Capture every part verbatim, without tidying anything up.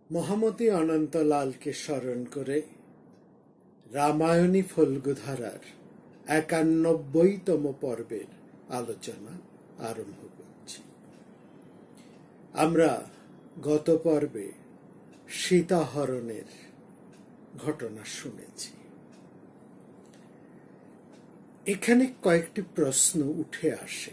মহামতি অনন্তলালকে স্মরণ করে রামায়ণী ফল্গুধারার একানব্বইতম পর্বের আলোচনা আরম্ভ করছি। আমরা গত পর্বে সীতাহরণের ঘটনা শুনেছি। এখানে কয়েকটি প্রশ্ন উঠে আসে।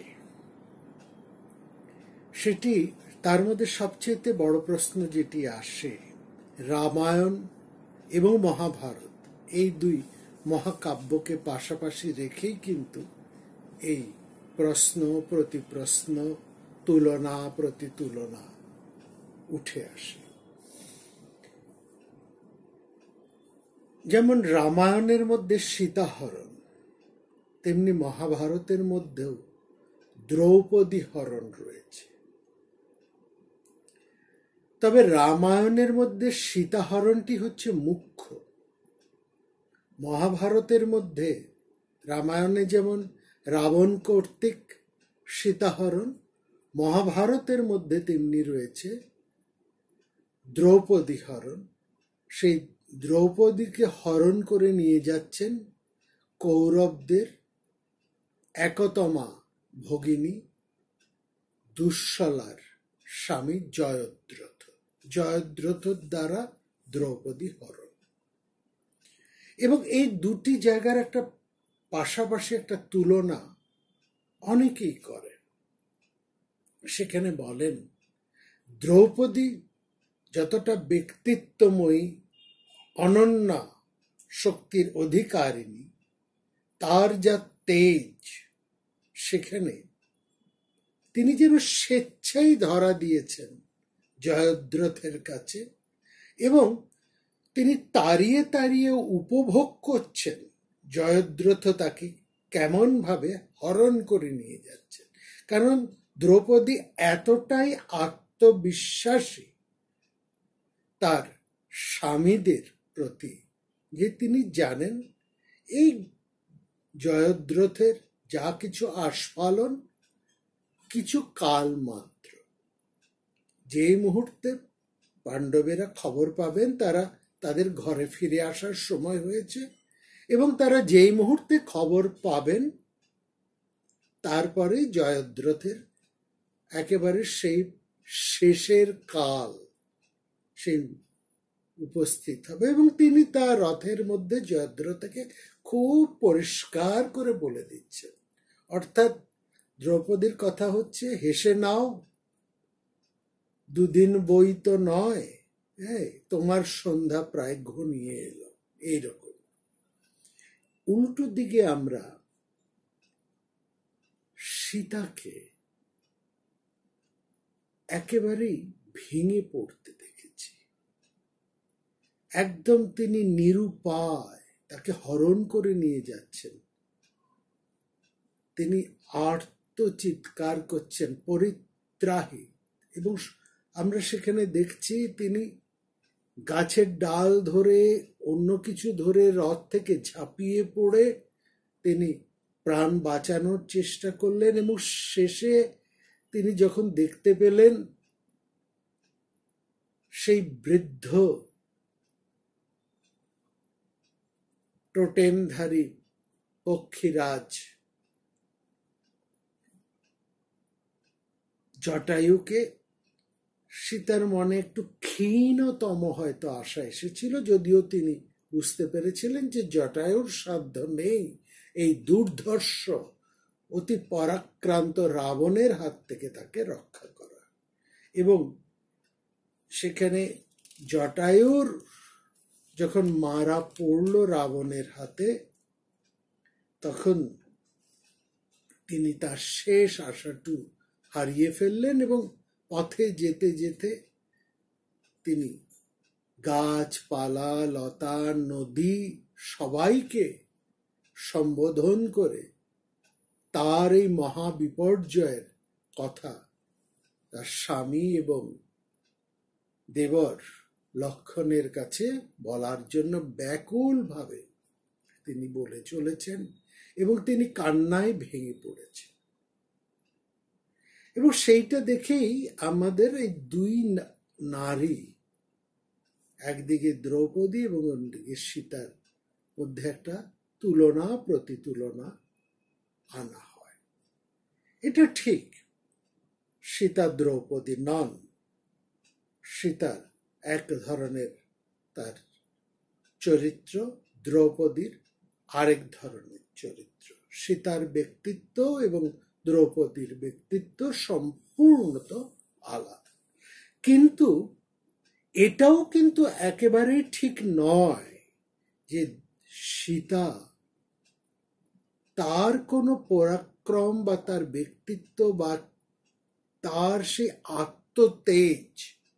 সেটি তার মধ্যে সবচেয়ে বড় প্রশ্ন যেটি আসে, রামায়ণ এবং মহাভারত এই দুই মহাকাব্যকে পাশাপাশি রেখেই কিন্তু এই প্রশ্ন প্রতিপ্রশ্ন, তুলনা প্রতিতুলনা উঠে আসে। যেমন রামায়ণের মধ্যে সীতাহরণ, তেমনি মহাভারতের মধ্যেও দ্রৌপদী হরণ রয়েছে। তবে রামায়ণের মধ্যে সীতাহরণটি হচ্ছে মুখ্য। মহাভারতের মধ্যে রামায়ণে যেমন রাবণ কর্তৃক সীতাহরণ, মহাভারতের মধ্যে তেমনি রয়েছে দ্রৌপদী হরণ। সেই দ্রৌপদীকে হরণ করে নিয়ে যাচ্ছেন কৌরবদের একতমা ভগিনী দুঃশলার স্বামী জয়দ্রথ। জয়দ্রথর দ্বারা দ্রৌপদী হরণ। এবং এই দুটি জায়গার একটা পাশাপাশি একটা তুলনা অনেকেই করে। সেখানে বলেন, দ্রৌপদী যতটা ব্যক্তিত্বময়ী, অনন্যা শক্তির অধিকারিণী, তার যা তেজ, সেখানে তিনি যেন স্বেচ্ছাই ধরা দিয়েছেন জয়দ্রথের কাছে এবং তিনি তাড়িয়ে তাড়িয়ে উপভোগ করছেন জয়দ্রথ তাকে কেমন ভাবে হরণ করে নিয়ে যাচ্ছেন। কারণ দ্রৌপদী এতটাই আত্মবিশ্বাসী তার স্বামীদের প্রতি যে তিনি জানেন এই জয়দ্রথের যা কিছু আস্ফালন কিছু কাল মাত্র। যে মুহূর্তে পাণ্ডবেরা খবর পাবেন তারা তাদের ঘরে ফিরে আসার সময় হয়েছে, এবং তারা যেই মুহূর্তে খবর পাবেন তারপরে জয়দ্রথের একেবারে সেই শেষের কাল সেই উপস্থিত হবে। এবং তিনি তার রথের মধ্যে জয়দ্রথকে খুব পরিষ্কার করে বলে দিচ্ছেন, অর্থাৎ দ্রৌপদীর কথা হচ্ছে, হেসে নাও, দুদিন বই তো নয়, হ্যাঁ, তোমার সন্ধ্যা প্রায় ঘনিয়ে এলো। এইরকম উল্টো দিকে আমরা সীতাকে একেবারেই ভেঙে পড়তে দেখেছি। একদম তিনি নিরুপায়, তাকে হরণ করে নিয়ে যাচ্ছেন। তিনি আর্তচিৎকার করছেন, পরিত্রাহী। এবং আমরা সেখানে দেখছি তিনি গাছের ডাল ধরে, অন্য কিছু ধরে রথ থেকে ঝাঁপিয়ে পড়ে তিনি প্রাণ বাঁচানোর চেষ্টা করলেন। এবং শেষে তিনি যখন দেখতে পেলেন সেই বৃদ্ধ টোটেমধারী পক্ষীরাজ জটায়ুকে, সীতার মনে একটু ক্ষীণতম হয়তো আশা এসেছিল, যদিও তিনি বুঝতে পেরেছিলেন যে জটায়ুর সাধ্য নেই এই দুর্ধর্ষ অতি পরাক্রান্ত রাবণের হাত থেকে তাকে রক্ষা করা। এবং সেখানে জটায়ুর যখন মারা পড়ল রাবণের হাতে, তখন তিনি তার শেষ আশাটু হারিয়ে ফেললেন। এবং পথে যেতে যেতে তিনি গাছপালা, লতা, নদী সবাইকে সম্বোধন করে তার এই মহাবিপর্যয়ের কথা তার স্বামী এবং দেবর লক্ষণের কাছে বলার জন্য ব্যাকুল ভাবে তিনি বলে চলেছেন, এবং তিনি কান্নায় ভেঙে পড়েছেন। এবং সেইটা দেখেই আমাদের এই দুই নারী একদিকে দ্রৌপদী এবং অন্যদিকে সীতার মধ্যে একটা তুলনা প্রতিতুলনা আনা হয়। এটা ঠিক, সীতা দ্রৌপদী নন। সীতার এক ধরনের তার চরিত্র, দ্রৌপদীর আরেক ধরনের চরিত্র। সীতার ব্যক্তিত্ব এবং দ্রৌপদীর ব্যক্তিত্ব সম্পূর্ণত আলাদা। কিন্তু এটাও কিন্তু একেবারেই ঠিক নয় যে সীতা তার কোনো পরাক্রম বা তার ব্যক্তিত্ব বা তার সেই আত্মতেজ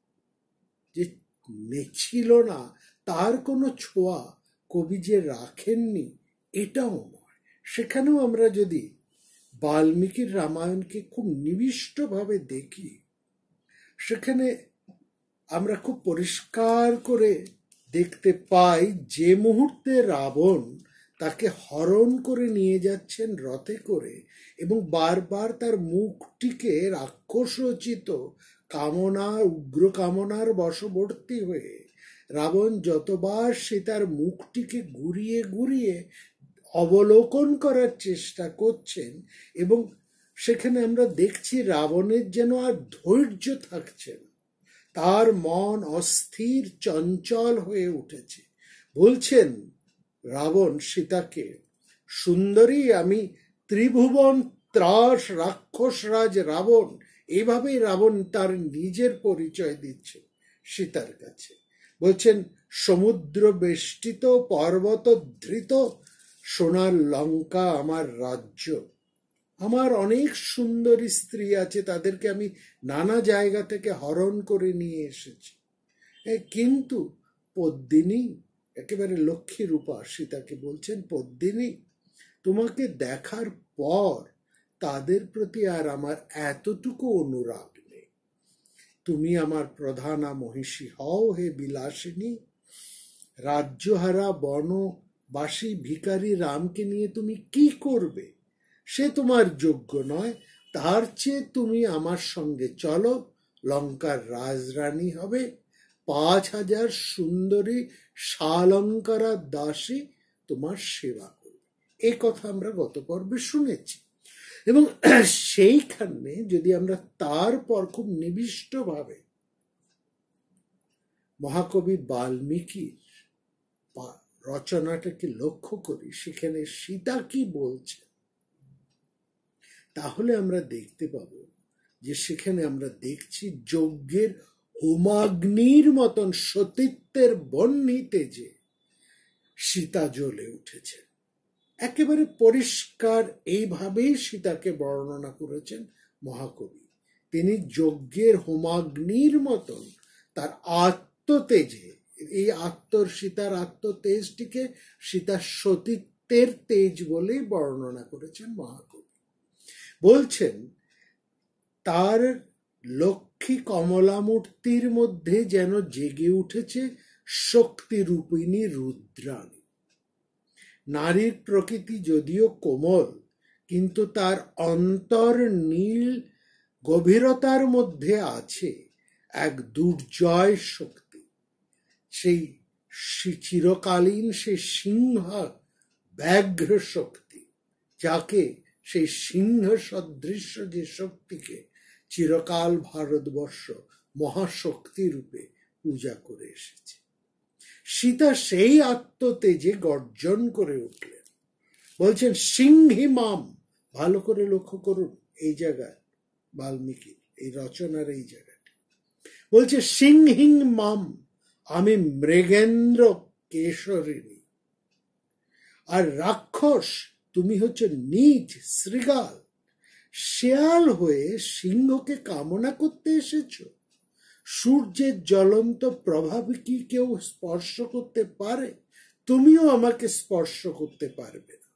যে ছিল না, তার কোনো ছোঁয়া কবি যে রাখেননি, এটাও নয়। সেখানেও আমরা যদি বাল্মীকির রামায়ণকে খুব নিবিষ্টভাবে দেখি, সেখানে আমরা খুব পরিষ্কার করে দেখতে পাই যে মুহূর্তে রাবণ তাকে হরণ করে নিয়ে যাচ্ছেন রথে করে এবং বারবার তার মুখটিকে রাক্ষসোচিত কামনার উগ্র কামনার বশবর্তী হয়ে রাবণ যতবার সে তার মুখটিকে ঘুরিয়ে ঘুরিয়ে অবলোকন করার চেষ্টা করছেন, এবং সেখানে আমরা দেখছি রাবণের যেন আর ধৈর্য থাকছে না, তার মন অস্থির চঞ্চল হয়ে উঠেছে। বলছেন রাবণ সীতাকে, সুন্দরী, আমি ত্রিভুবন ত্রাস রাক্ষসরাজ রাবণ। এইভাবেই রাবণ তার নিজের পরিচয় দিচ্ছে সীতার কাছে। বলছেন, সমুদ্র বেষ্টিত পর্বত ধৃত সোনার লঙ্কা আমার রাজ্য, আমার অনেক সুন্দরী স্ত্রী আছে, তাদেরকে আমি নানা জায়গা থেকে হরণ করে নিয়ে এসেছি, কিন্তু পদ্মিনী, একেবারে লক্ষ্মী রূপা সীতাকে বলছেন, পদ্মিনী, তোমাকে দেখার পর তাদের প্রতি আর আমার এতটুকু অনুরাগ নেই। তুমি আমার প্রধানা মহিষী হও হে বিলাসিনী। রাজ্যহারা বনবাসী ভিখারি রামকে নিয়ে তুমি কি করবে? সে তোমার যোগ্য নয়। তার চেয়ে তুমি আমার সঙ্গে চলো, লঙ্কার রাজরানী হবে, পাঁচ হাজার সুন্দরী শালঙ্কারা দাসী তোমার সেবা করবে। এই কথা আমরা গত পর্বে শুনেছি, এবং সেইখানে যদি আমরা তারপর খুব নিবিষ্টভাবে মহাকবি বাল্মীকির রচনাটাকে লক্ষ্য করি, সেখানে সীতা কি বলছে, তাহলে আমরা দেখতে পাব যে সেখানে আমরা দেখছি যজ্ঞের হোমাগ্নির মতন সতীত্বের বহ্নিতে যে সীতা জ্বলে উঠেছে। একেবারে পরিষ্কার এইভাবেই সীতাকে বর্ণনা করেছেন মহাকবি। তিনি যজ্ঞের হোমাগ্নির মতন তার আত্মতেজে, এই আত্মর সীতার আত্মতেজটিকে সীতার সতীত্বের তেজ বলেই বর্ণনা করেছেন মহাকবি। বলছেন, তার লক্ষ্মী কমলামূর্তির মধ্যে যেন জেগে উঠেছে শক্তিরূপিণী রুদ্রাণী। নারীর প্রকৃতি যদিও কোমল, কিন্তু তার অন্তর নীল গভীরতার মধ্যে আছে এক দুর্জয় শক্তি, সেই চিরকালীন সেই সিংহ ব্যাঘ্র শক্তি, যাকে সেই সিংহ সদৃশ্য যে শক্তিকে চিরকাল ভারতবর্ষ মহাশক্তি রূপে পূজা করে এসেছে। সীতা সেই আত্মতেজে গর্জন করে উঠলেন। বলছেন, সিংহি মাম, ভালো করে লক্ষ্য করুন এই জায়গায় বাল্মীকি এই রচনার এই জায়গাটি বলছে, সিংহিং মাম, আমি মৃগেন্দ্র কেশরিণী, আর রাক্ষস তুমি হচ্ছে নিজ শৃগাল, শেয়াল হয়ে সিংহকে কামনা করতে এসেছো। সূর্যের জ্বলন্ত প্রভাব কি কেউ স্পর্শ করতে পারে? তুমিও আমাকে স্পর্শ করতে পারবে না।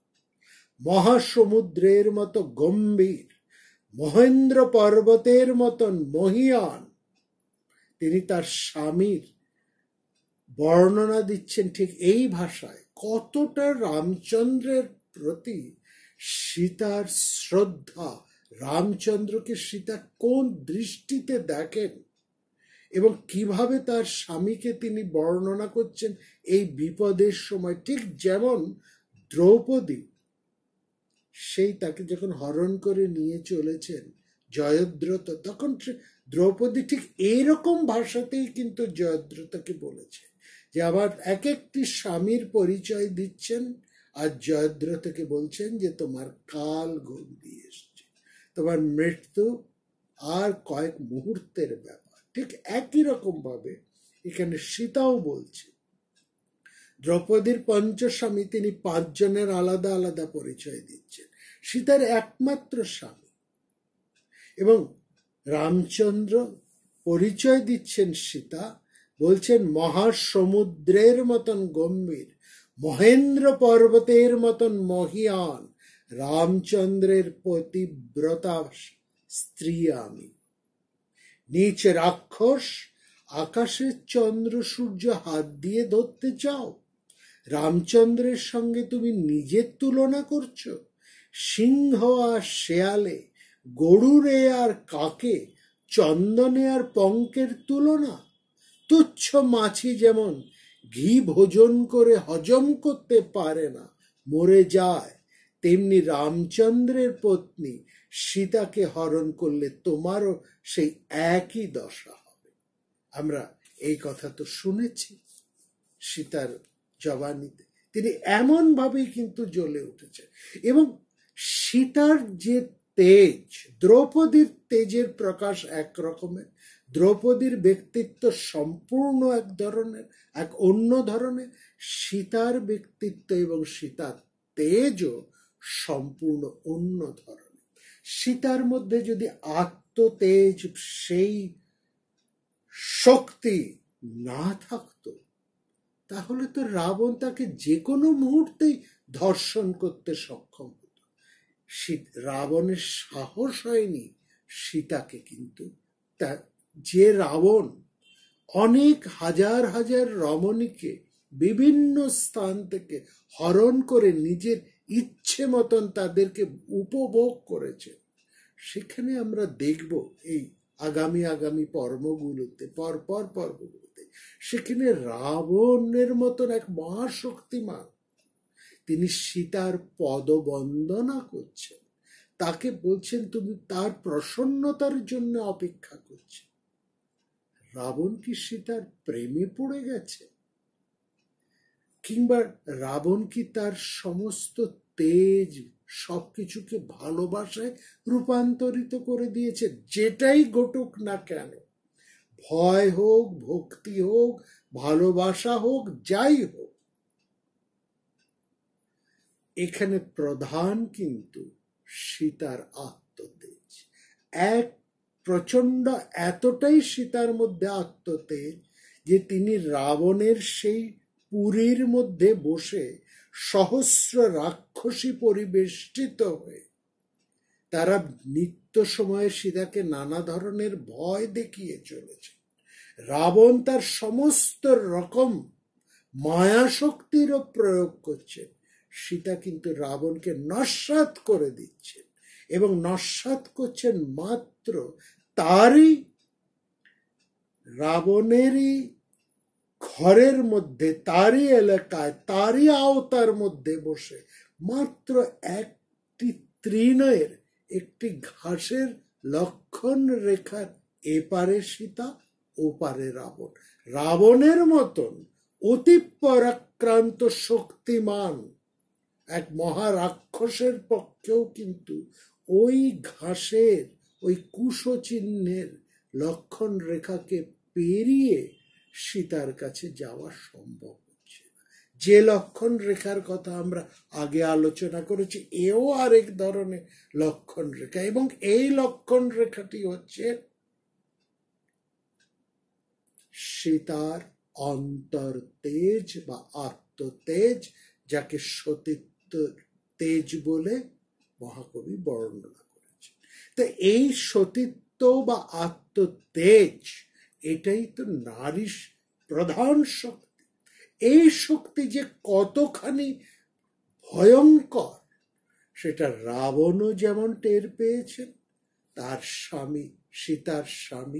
মহাসমুদ্রের মতো গম্ভীর, মহেন্দ্র পর্বতের মতন মহিয়ান। তিনি তার স্বামীর বর্ণনা দিচ্ছেন ঠিক এই ভাষায়। কতটা রামচন্দ্রের প্রতি সীতার শ্রদ্ধা, রামচন্দ্রকে সীতা কোন দৃষ্টিতে দেখেন, এবং কিভাবে তার স্বামীকে তিনি বর্ণনা করছেন এই বিপদের সময়, ঠিক যেমন দ্রৌপদী সেই তাকে যখন হরণ করে নিয়ে চলেছেন জয়দ্রথ, তখন দ্রৌপদী ঠিক এইরকম ভাষাতেই কিন্তু জয়দ্রথকে বলেছে যে আবার এক একটি স্বামীর পরিচয় দিচ্ছেন, আর জয়দ্রথকে বলছেন যে তোমার কাল ঘনিয়ে এসছে, তোমার মৃত্যু আর কয়েক মুহূর্তের ব্যাপার। ঠিক একই রকম ভাবে এখানে সীতাও বলছে, দ্রৌপদীর পঞ্চস্বামী তিনি পাঁচজনের আলাদা আলাদা পরিচয় দিচ্ছেন, সীতার একমাত্র স্বামী। এবং রামচন্দ্র পরিচয় দিচ্ছেন সীতা, বলছেন মহাসমুদ্রের মতন গম্ভীর, মহেন্দ্র পর্বতের মতন মহিয়ান রামচন্দ্রের পতিব্রতা স্ত্রী আমি। নিচ রাক্ষস, আকাশের চন্দ্র সূর্য হাত দিয়ে ধরতে চাও, রামচন্দ্রের সঙ্গে তুমি নিজের তুলনা করছো? সিংহ আর শেয়ালে, গরুরে আর কাকে, চন্দনে আর পঙ্কের তুলনা? তুচ্ছ মাছি যেমন ঘি ভোজন করে হজম করতে পারে না, মরে যায়, তেমনি রামচন্দ্রের পত্নী সীতাকে হরণ করলে তোমারও সেই একই দশা হবে। আমরা এই কথা তো শুনেছি সীতার জবানিতে, তিনি এমন ভাবেই কিন্তু জ্বলে উঠেছে। এবং সীতার যে তেজ, দ্রৌপদীর তেজের প্রকাশ এক রকমের, দ্রৌপদীর ব্যক্তিত্ব সম্পূর্ণ এক ধরনের, এক অন্য ধরনের, সীতার ব্যক্তিত্ব এবং সীতার তেজও সম্পূর্ণ অন্য ধরনের। সীতার মধ্যে যদি আত্মতেজ, সেই শক্তি না থাকতো, তাহলে তো রাবণ তাকে যে কোনো মুহূর্তেই ধর্ষণ করতে সক্ষম হতো। রাবণের সাহস হয়নি সীতাকে, কিন্তু তার যে রাবণ অনেক হাজার হাজার রমণীকে বিভিন্ন স্থান থেকে হরণ করে নিজের ইচ্ছে মতন তাদেরকে উপভোগ করেছে, সেখানে আমরা দেখব এই আগামী আগামী পর্বগুলোতে, পরপর পর্বগুলোতে, সেখানে রাবণের মতন এক মহাশক্তিমান তিনি সীতার পদবন্দনা করছেন, তাকে বলছেন তুমি তার প্রসন্নতার জন্য অপেক্ষা করছে। রাবণ কি সীতার প্রেমে পড়ে গেছে? কিংবা রাবণ কি তার সমস্ত তেজ সবকিছুকে ভালোবাসায় রূপান্তরিত করে দিয়েছে? যেটাই ঘটুক না কেন, ভয় হোক, ভক্তি হোক, ভালোবাসা হোক, যাই হোক, এখানে প্রধান কিন্তু সীতার আত্মতেজ। এক প্রচন্ড এতটাই সীতার মধ্যে আত্মতেজ যে তিনি রাবণের সেই পুরীর মধ্যে বসে সহস্র রাক্ষসী পরিবেষ্টিত হয়ে তারা নিত্য সময়ে সীতাকে নানা ধরনের ভয় দেখিয়ে চলেছে। রাবণ তার সমস্ত রকম মায়া শক্তিরও প্রয়োগ করছেন, সীতা কিন্তু রাবণকে নস্যাৎ করে দিচ্ছেন, এবং নস্যাৎ করছেন মাত্র তারই রাবণেরই ঘরের মধ্যে, তারই এলাকায়, তারই আওতার মধ্যে বসে মাত্র একটি তৃণের, একটি ঘাসের লক্ষণ রেখার এপারে সীতা, ওপারে রাবণ। রাবণের মতন অতি পরাক্রান্ত শক্তিমান এক মহারাক্ষসের পক্ষেও কিন্তু ওই ঘাসের, ওই কুশচিহ্নের লক্ষণ রেখাকে পেরিয়ে সীতার কাছে যাওয়া সম্ভব হচ্ছে না। যে লক্ষণ রেখার কথা আমরা আগে আলোচনা করেছি, এও আরেক ধরনের লক্ষণ রেখা, এবং এই লক্ষণ রেখাটি হচ্ছে সীতার অন্তর তেজ বা আত্মতেজ, যাকে সতীত্ব তেজ বলে মহাকবি বর্ণনা করেছে। তো এই সতীত্ব বা আত্মতেজ, এটাই তো নারীর প্রধান শক্তি। এই শক্তি যে কতখানি ভয়ঙ্কর সেটা রাবণও যেমন টের পেয়েছেন, তার স্বামী, সীতার স্বামী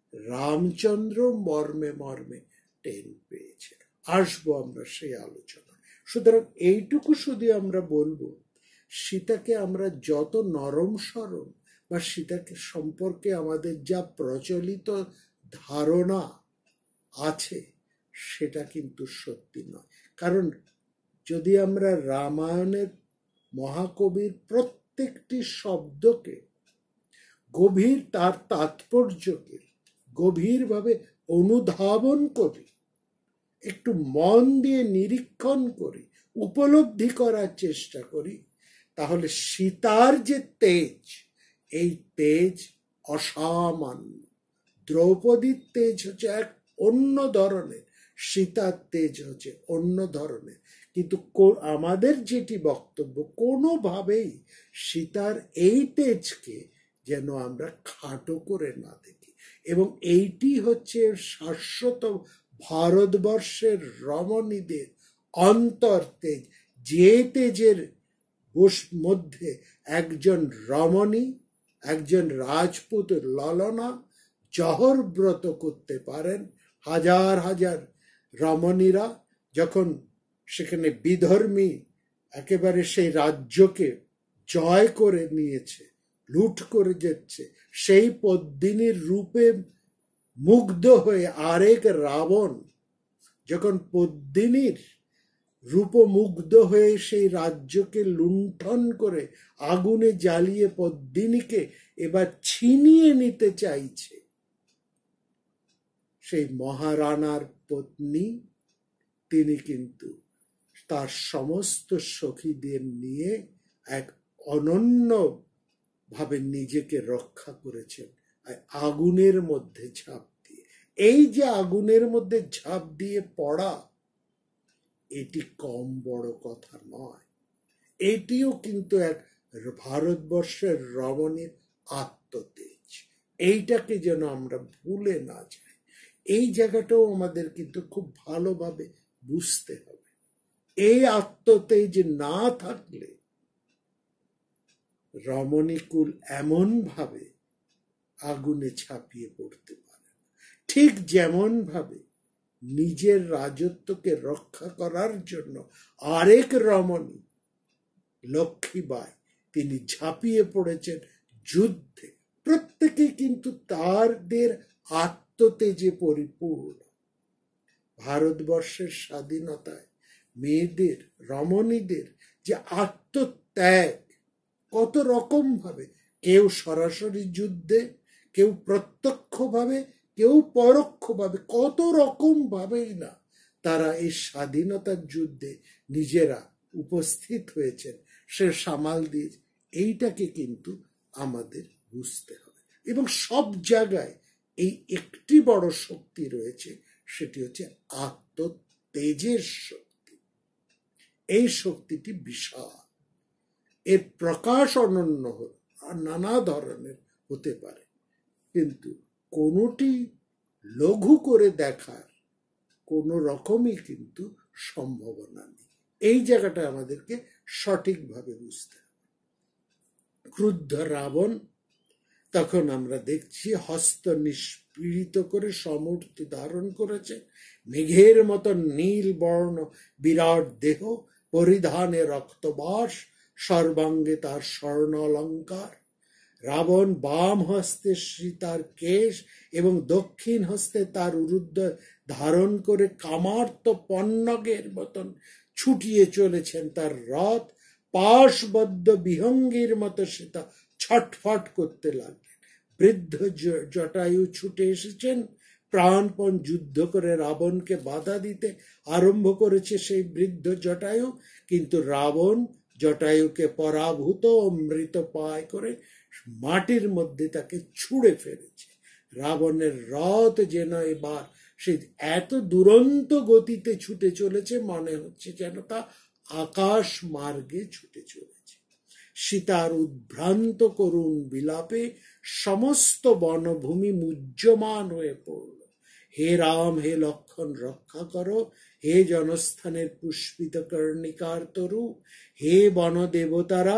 রামচন্দ্র মর্মে মর্মে টেন পেয়েছে। আসবো আমরা সেই আলোচনা। সুতরাং এইটুকু শুধু আমরা বলবো, সীতাকে আমরা যত নরম সরম বা সীতাকে সম্পর্কে আমাদের যা প্রচলিত ধারণা আছে সেটা কিন্তু সত্যি নয়। কারণ যদি আমরা রামায়ণের মহাকবির প্রত্যেকটি শব্দকে গভীর, তার তাৎপর্যকে গভীরভাবে অনুধাবন করি, একটু মন দিয়ে নিরীক্ষণ করি, উপলব্ধি করার চেষ্টা করি, তাহলে সীতার যে তেজ, এই তেজ অসামান্য। দ্রৌপদীর তেজ হচ্ছে এক অন্য ধরনের, সীতার তেজ হচ্ছে অন্য ধরনের। কিন্তু আমাদের যেটি বক্তব্য, কোনোভাবেই সীতার এই তেজকে যেন আমরা খাটো করে না দেখি। এবং এইটি হচ্ছে শাশ্বত ভারতবর্ষের রমণীদের অন্তর তেজ, যে তেজের মধ্যে একজন রমণী, একজন রাজপুত ললনা জহর ব্রত করতে পারেন। হাজার হাজার রমণীরা যখন সেখানে বিধর্মী একেবারে সেই রাজ্যকে জয় করে নিয়েছে, লুট করে যাচ্ছে, সেই পদ্মিনীর রূপে মুগ্ধ হয়ে আরেক রাবণ যখন পদ্মিনীর রূপমুগ্ধ হয়ে সেই রাজ্যকে লুণ্ঠন করে আগুনে জ্বালিয়ে পদ্মিনীকে এবার ছিনিয়ে নিতে চাইছে, সেই মহারানার পত্নী তিনি কিন্তু তার সমস্ত সখীদের নিয়ে এক অনন্য ভাবে নিজেকে রক্ষা করেছেন আগুনের মধ্যে ঝাঁপ দিয়ে। এই যে আগুনের মধ্যে ঝাঁপ দিয়ে পড়া, এটি কম বড় কথা নয়। এটিও কিন্তু এক ভারতবর্ষের রমণীর আত্মতেজ। এইটাকে যেন আমরা ভুলে না যাই। এই জায়গাটাও আমাদের কিন্তু খুব ভালোভাবে বুঝতে হবে। এই আত্মতেজ না থাকলে রমণীকুল এমন ভাবে আগুনে ছাপিয়ে পড়তে পারে। ঠিক যেমন ভাবে নিজের রাজত্বকে রক্ষা করার জন্য আরেক রমণী লক্ষ্মীবাঈ তিনি ঝাঁপিয়ে পড়েছেন যুদ্ধে। প্রত্যেকে কিন্তু তাদের আত্মতেজে পরিপূর্ণ। ভারতবর্ষের স্বাধীনতায় মেয়েদের, রমণীদের যে আত্মত্যাগ, কত রকম ভাবে, কেউ সরাসরি যুদ্ধে, কেউ প্রত্যক্ষভাবে, কেউ পরোক্ষভাবে, কত রকম ভাবেই না তারা এই স্বাধীনতার যুদ্ধে নিজেরা উপস্থিত হয়েছেন, সে সামাল দিয়ে। এইটাকে কিন্তু আমাদের বুঝতে হবে। এবং সব জায়গায় এই একটি বড় শক্তি রয়েছে, সেটি হচ্ছে আত্মতেজের শক্তি। এই শক্তিটি বিশাল, এর প্রকাশ অনন্য আর নানা ধরনের হতে পারে, কিন্তু কোনোটি লঘু করে দেখার কোনো রকমই কিন্তু সম্ভাবনা নেই। এই জায়গাটা আমাদেরকে সঠিকভাবে বুঝতে হবে। ক্রুদ্ধ রাবণ তখন আমরা দেখছি হস্ত নিষ্পীড়িত করে সমূর্তি ধারণ করেছে, মেঘের মতো নীল বর্ণ বিরাট দেহ, পরিধানে রক্তবাস, সর্বাঙ্গে তার স্বর্ণ অলঙ্কার। রাবণ বাম হস্তে সীতার কেশ এবং দক্ষিণ হস্তে তার উরুদ্ধ ধারণ করে কামার্ত পন্নগের মতন ছুটিয়ে চলেছেন তার রথ। পাশবদ্ধ বিহঙ্গীর মতো সীতা ছটফট করতে লাগলেন। বৃদ্ধ জটায়ু ছুটে এসেছেন প্রাণপণ যুদ্ধ করে রাবণকে বাধা দিতে আরম্ভ করেছে সেই বৃদ্ধ জটায়ু, কিন্তু রাবণ জটায়ুকে পরাভূত ও মৃত পায় করে মাটির মধ্যে তাকে ছুঁড়ে ফেলেছে। রাবণের রথ যেন এবার সে এত দুরন্ত গতিতে ছুটে চলেছে, মনে হচ্ছে যেন তা আকাশ মার্গে ছুটে চলেছে। সীতার উদ্ভ্রান্ত করুণ বিলাপে সমস্ত বনভূমি মুহ্যমান হয়ে পড়ল। হে রাম, হে লক্ষণ, রক্ষা করো। হে জনস্থানের পুষ্পিত কর্ণিকার তরু, হে বন দেবতারা,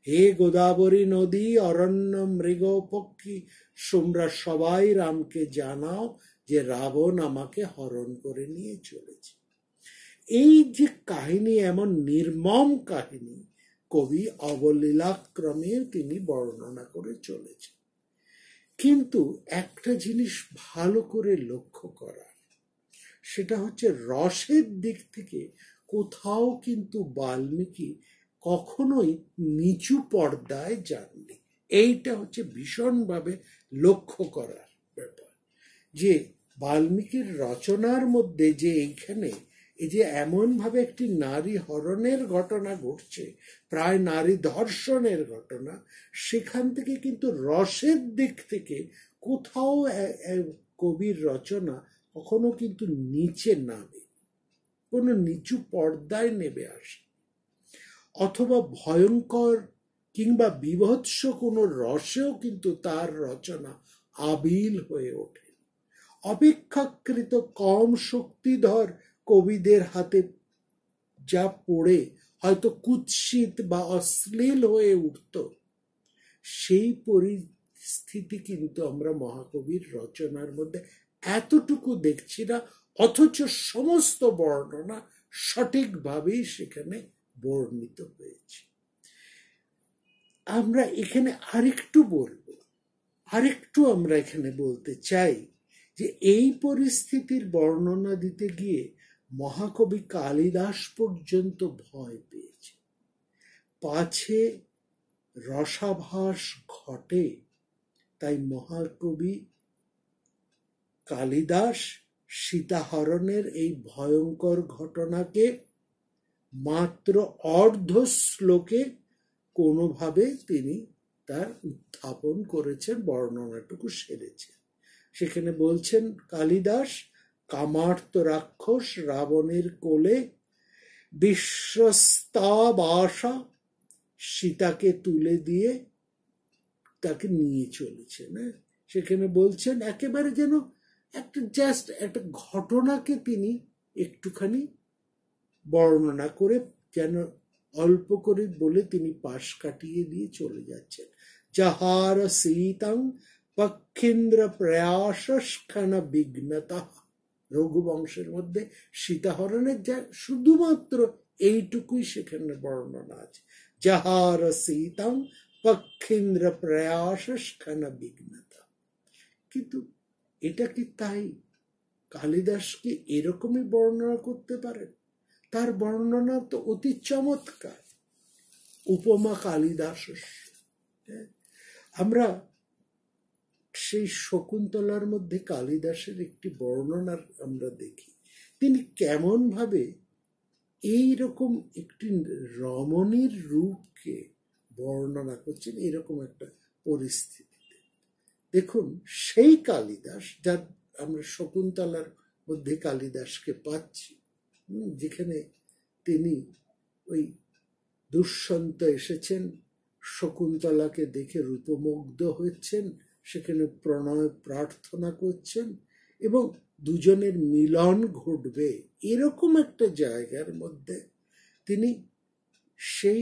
হে গোদাবরী নদী, অরণ্য, মৃগ, পক্ষী, তোমরা সবাই রামকে জানাও যে রাবণ আমাকে হরণ করে নিয়ে চলেছে। এই যে কাহিনী, এমন নির্মম কাহিনী কবি অবলীলাক্রমে তিনি বর্ণনা করে চলেছেন। কিন্তু একটা জিনিস ভালো করে লক্ষ্য করা, সেটা হচ্ছে রসের দিক থেকে কোথাও কিন্তু বাল্মীকি কখনোই নিচু পর্দায় যাননি। এইটা হচ্ছে ভীষণভাবে লক্ষ্য করার ব্যাপার, যে বাল্মীকির রচনার মধ্যে যে এইখানে এই যে এমন ভাবে একটি নারী হরণের ঘটনা ঘটছে, প্রায় নারী ধর্ষণের ঘটনা, সেখান থেকে কিন্তু রসের দিক থেকে কোথাও কবির রচনা কখনো কিন্তু নিচে নামে, কোনো নিচু পর্দায় নেমে আসে, অথবা ভয়ঙ্কর কিংবা বিভৎস কোনো রসেও কিন্তু তার রচনা আবিল হয়ে ওঠে। অপেক্ষাকৃত কম শক্তিধর কবিদের হাতে যা পড়ে হয়তো কুৎসিত বা অশ্লীল হয়ে উঠত, সেই পরিস্থিতি কিন্তু আমরা মহাকবির রচনার মধ্যে এতটুকু দেখছি না, অথচ সমস্ত বর্ণনা সঠিকভাবেই সেখানে বর্ণিত হয়েছে। আমরা এখানে আরেকটু বলবো, আরেকটু আমরা এখানে বলতে চাই যে এই পরিস্থিতির বর্ণনা দিতে গিয়ে মহাকবি কালিদাস পর্যন্ত ভয় পেয়েছে। পাছে রসাভাস ঘটে, তাই মহাকবি কালিদাস সীতাহরণের এই ভয়ঙ্কর ঘটনাকে মাত্র অর্ধ শ্লোকে কোনোভাবে তিনি তার উত্থাপন করেছেন, বর্ণনাটুকু সেরেছেন। সেখানে বলছেন কালিদাস, কামার্ত রাক্ষস রাবণের কোলে বিশ্বস্তাবাসা সীতাকে তুলে দিয়ে তাকে নিয়ে চলেছেন। সেখানে বলছেন একেবারে যেন একটা জাস্ট একটা ঘটনাকে তিনি একটুখানি বর্ণনা করে যেন অল্প করে বলে তিনি পাশ কাটিয়ে দিয়ে চলে যাচ্ছেন। যাহার সীতাং পক্ষীন্দ্র প্রয়াসস্খানা বিঘ্নতা, রঘুবংশের মধ্যে সীতাহরণের যা শুধুমাত্র এইটুকুই সেখানে বর্ণনা আছে। যাহার সীতাং পক্ষীন্দ্র প্রয়াসস্খানা বিঘ্নতা। কিন্তু এটা কি তাই? কালিদাস কি এরকমই বর্ণনা করতে পারেন? তার বর্ণনা তো অতি চমৎকার, উপমা কালিদাস। আমরা সেই শকুন্তলার মধ্যে কালিদাসের একটি বর্ণনা আমরা দেখি, তিনি কেমন ভাবে এইরকম একটি রমণীর রূপকে বর্ণনা করছেন এরকম একটা পরিস্থিতিতে। দেখুন, সেই কালিদাস যার আমরা শকুন্তলার মধ্যে কালিদাসকে পাচ্ছি, যেখানে তিনি ওই দুষ্যন্ত এসেছেন, শকুন্তলাকে দেখে রূপমুগ্ধ হচ্ছেন, সেখানে প্রণয় প্রার্থনা করছেন এবং দুজনের মিলন ঘটবে, এরকম একটা জায়গার মধ্যে তিনি সেই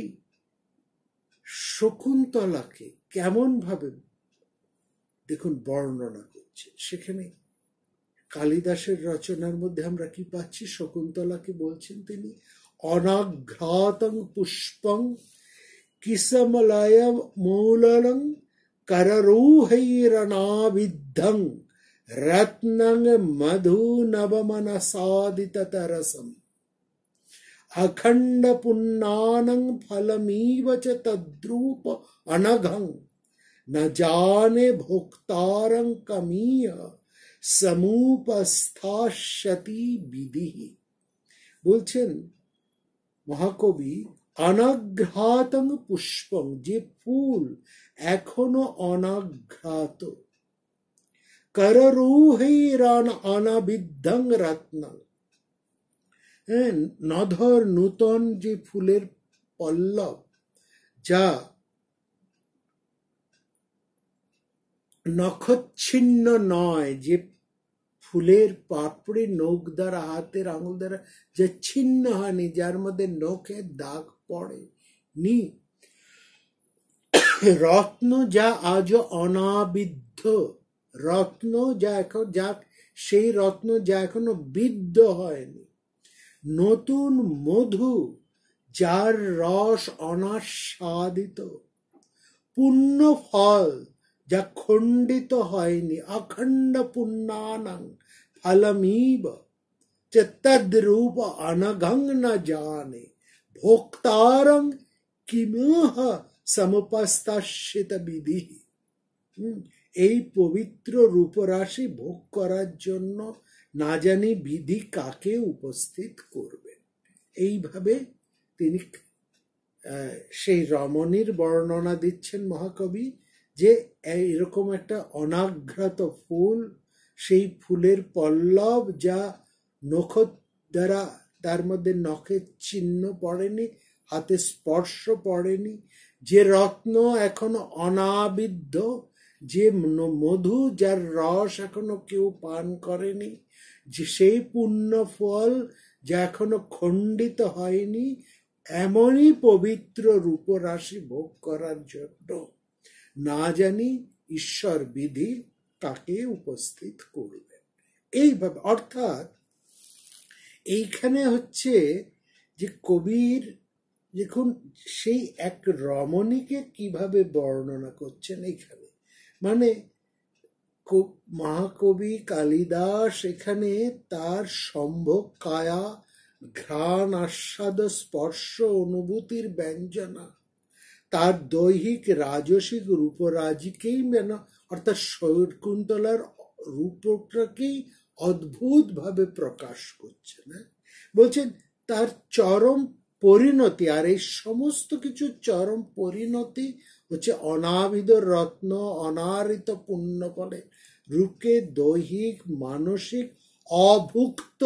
শকুন্তলাকে কেমন ভাবে দেখুন বর্ণনা করছে। সেখানে কালিদাসের রচনার মধ্যে আমরা কি পাচ্ছি? শকুন্তলাকে বলছেন তিনি, অনাঘ্রাতং পুষ্পং কিসমলয় মূলং কররূহৈরনাবিদ্ধং রত্নং মধু নবমনসাদিততরসম অখণ্ড পুণ্যানং ফলমিব চ তদ্রূপ অনঘং ন জানে ভোক্তারং কমীয় সমুপস্থাস্যতি বিধি। বলছেন মহাকবি, অনাঘ্রাতং পুষ্পং, যে ফুল এখনো অনাঘ্রাত, কররূহৈরান অনাবিদ্ধং রত্নং, নধর নূতন যে ফুলের পল্লব, যা নখচ্ছিন্ন নয়, যে ফুলের পাপড়ি নখ দ্বারা, হাতের আঙুল দ্বারা যে ছিন্ন হয়নি, যার মধ্যে নখের দাগ পড়ে নি, রত্ন যা আজ অনাবিদ্ধ, রত্ন যা এখন যা সেই রত্ন যা এখনো বিদ্ধ হয়নি, নতুন মধু যার রস অনাস্বাদিত, পুণ্য ফল যা খণ্ডিত হয়নি, অখণ্ড পুণ্যানাং ফলমিব তদ্রূপ অনঘং ন জানে, ভোক্তারং কিমহ সমুপস্থাস্যিত বিধি। এই পবিত্র রূপরাশি ভোগ করার জন্য না জানি বিধি কাকে উপস্থিত করবেন। এইভাবে তিনি সেই রমণীর বর্ণনা দিচ্ছেন মহাকবি, যে এরকম একটা অনাঘ্রাত ফুল, সেই ফুলের পল্লব যা নখ দ্বারা, তার মধ্যে নখের চিহ্ন পড়েনি, হাতে স্পর্শ পড়েনি, যে রত্ন এখনো অনাবিদ্ধ, যে মধু যার রস এখনো কেউ পান করেনি, যে সেই পুণ্য ফল যা এখনো খণ্ডিত হয়নি, এমনই পবিত্র রূপরাশি ভোগ করার জন্য না জানি ঈশ্বর বিধি কাকে উপস্থিত করবে। এইভাবে অর্থাৎ এইখানে হচ্ছে যে কবির দেখুন সেই এক রমণীকে কিভাবে বর্ণনা করছেন এখানে, মানে মহাকবি কালিদাস এখানে তার সম্ভোগ কায়া, ঘ্রাণ, আস্বাদ, স্পর্শ, অনুভূতির ব্যঞ্জনা, তার দৈহিক রাজসিক রূপরাজিকেই মানে অর্থাৎ শকুন্তলার রূপটাকেই অদ্ভুত ভাবে প্রকাশ করছেন। বলছেন তার চরম পরিণতি, আর এই সমস্ত কিছু চরম পরিণতি হচ্ছে অনাবিদ রত্ন, অনাহৃত পুণ্য ফলে রূপকে দৈহিক মানসিক অভুক্ত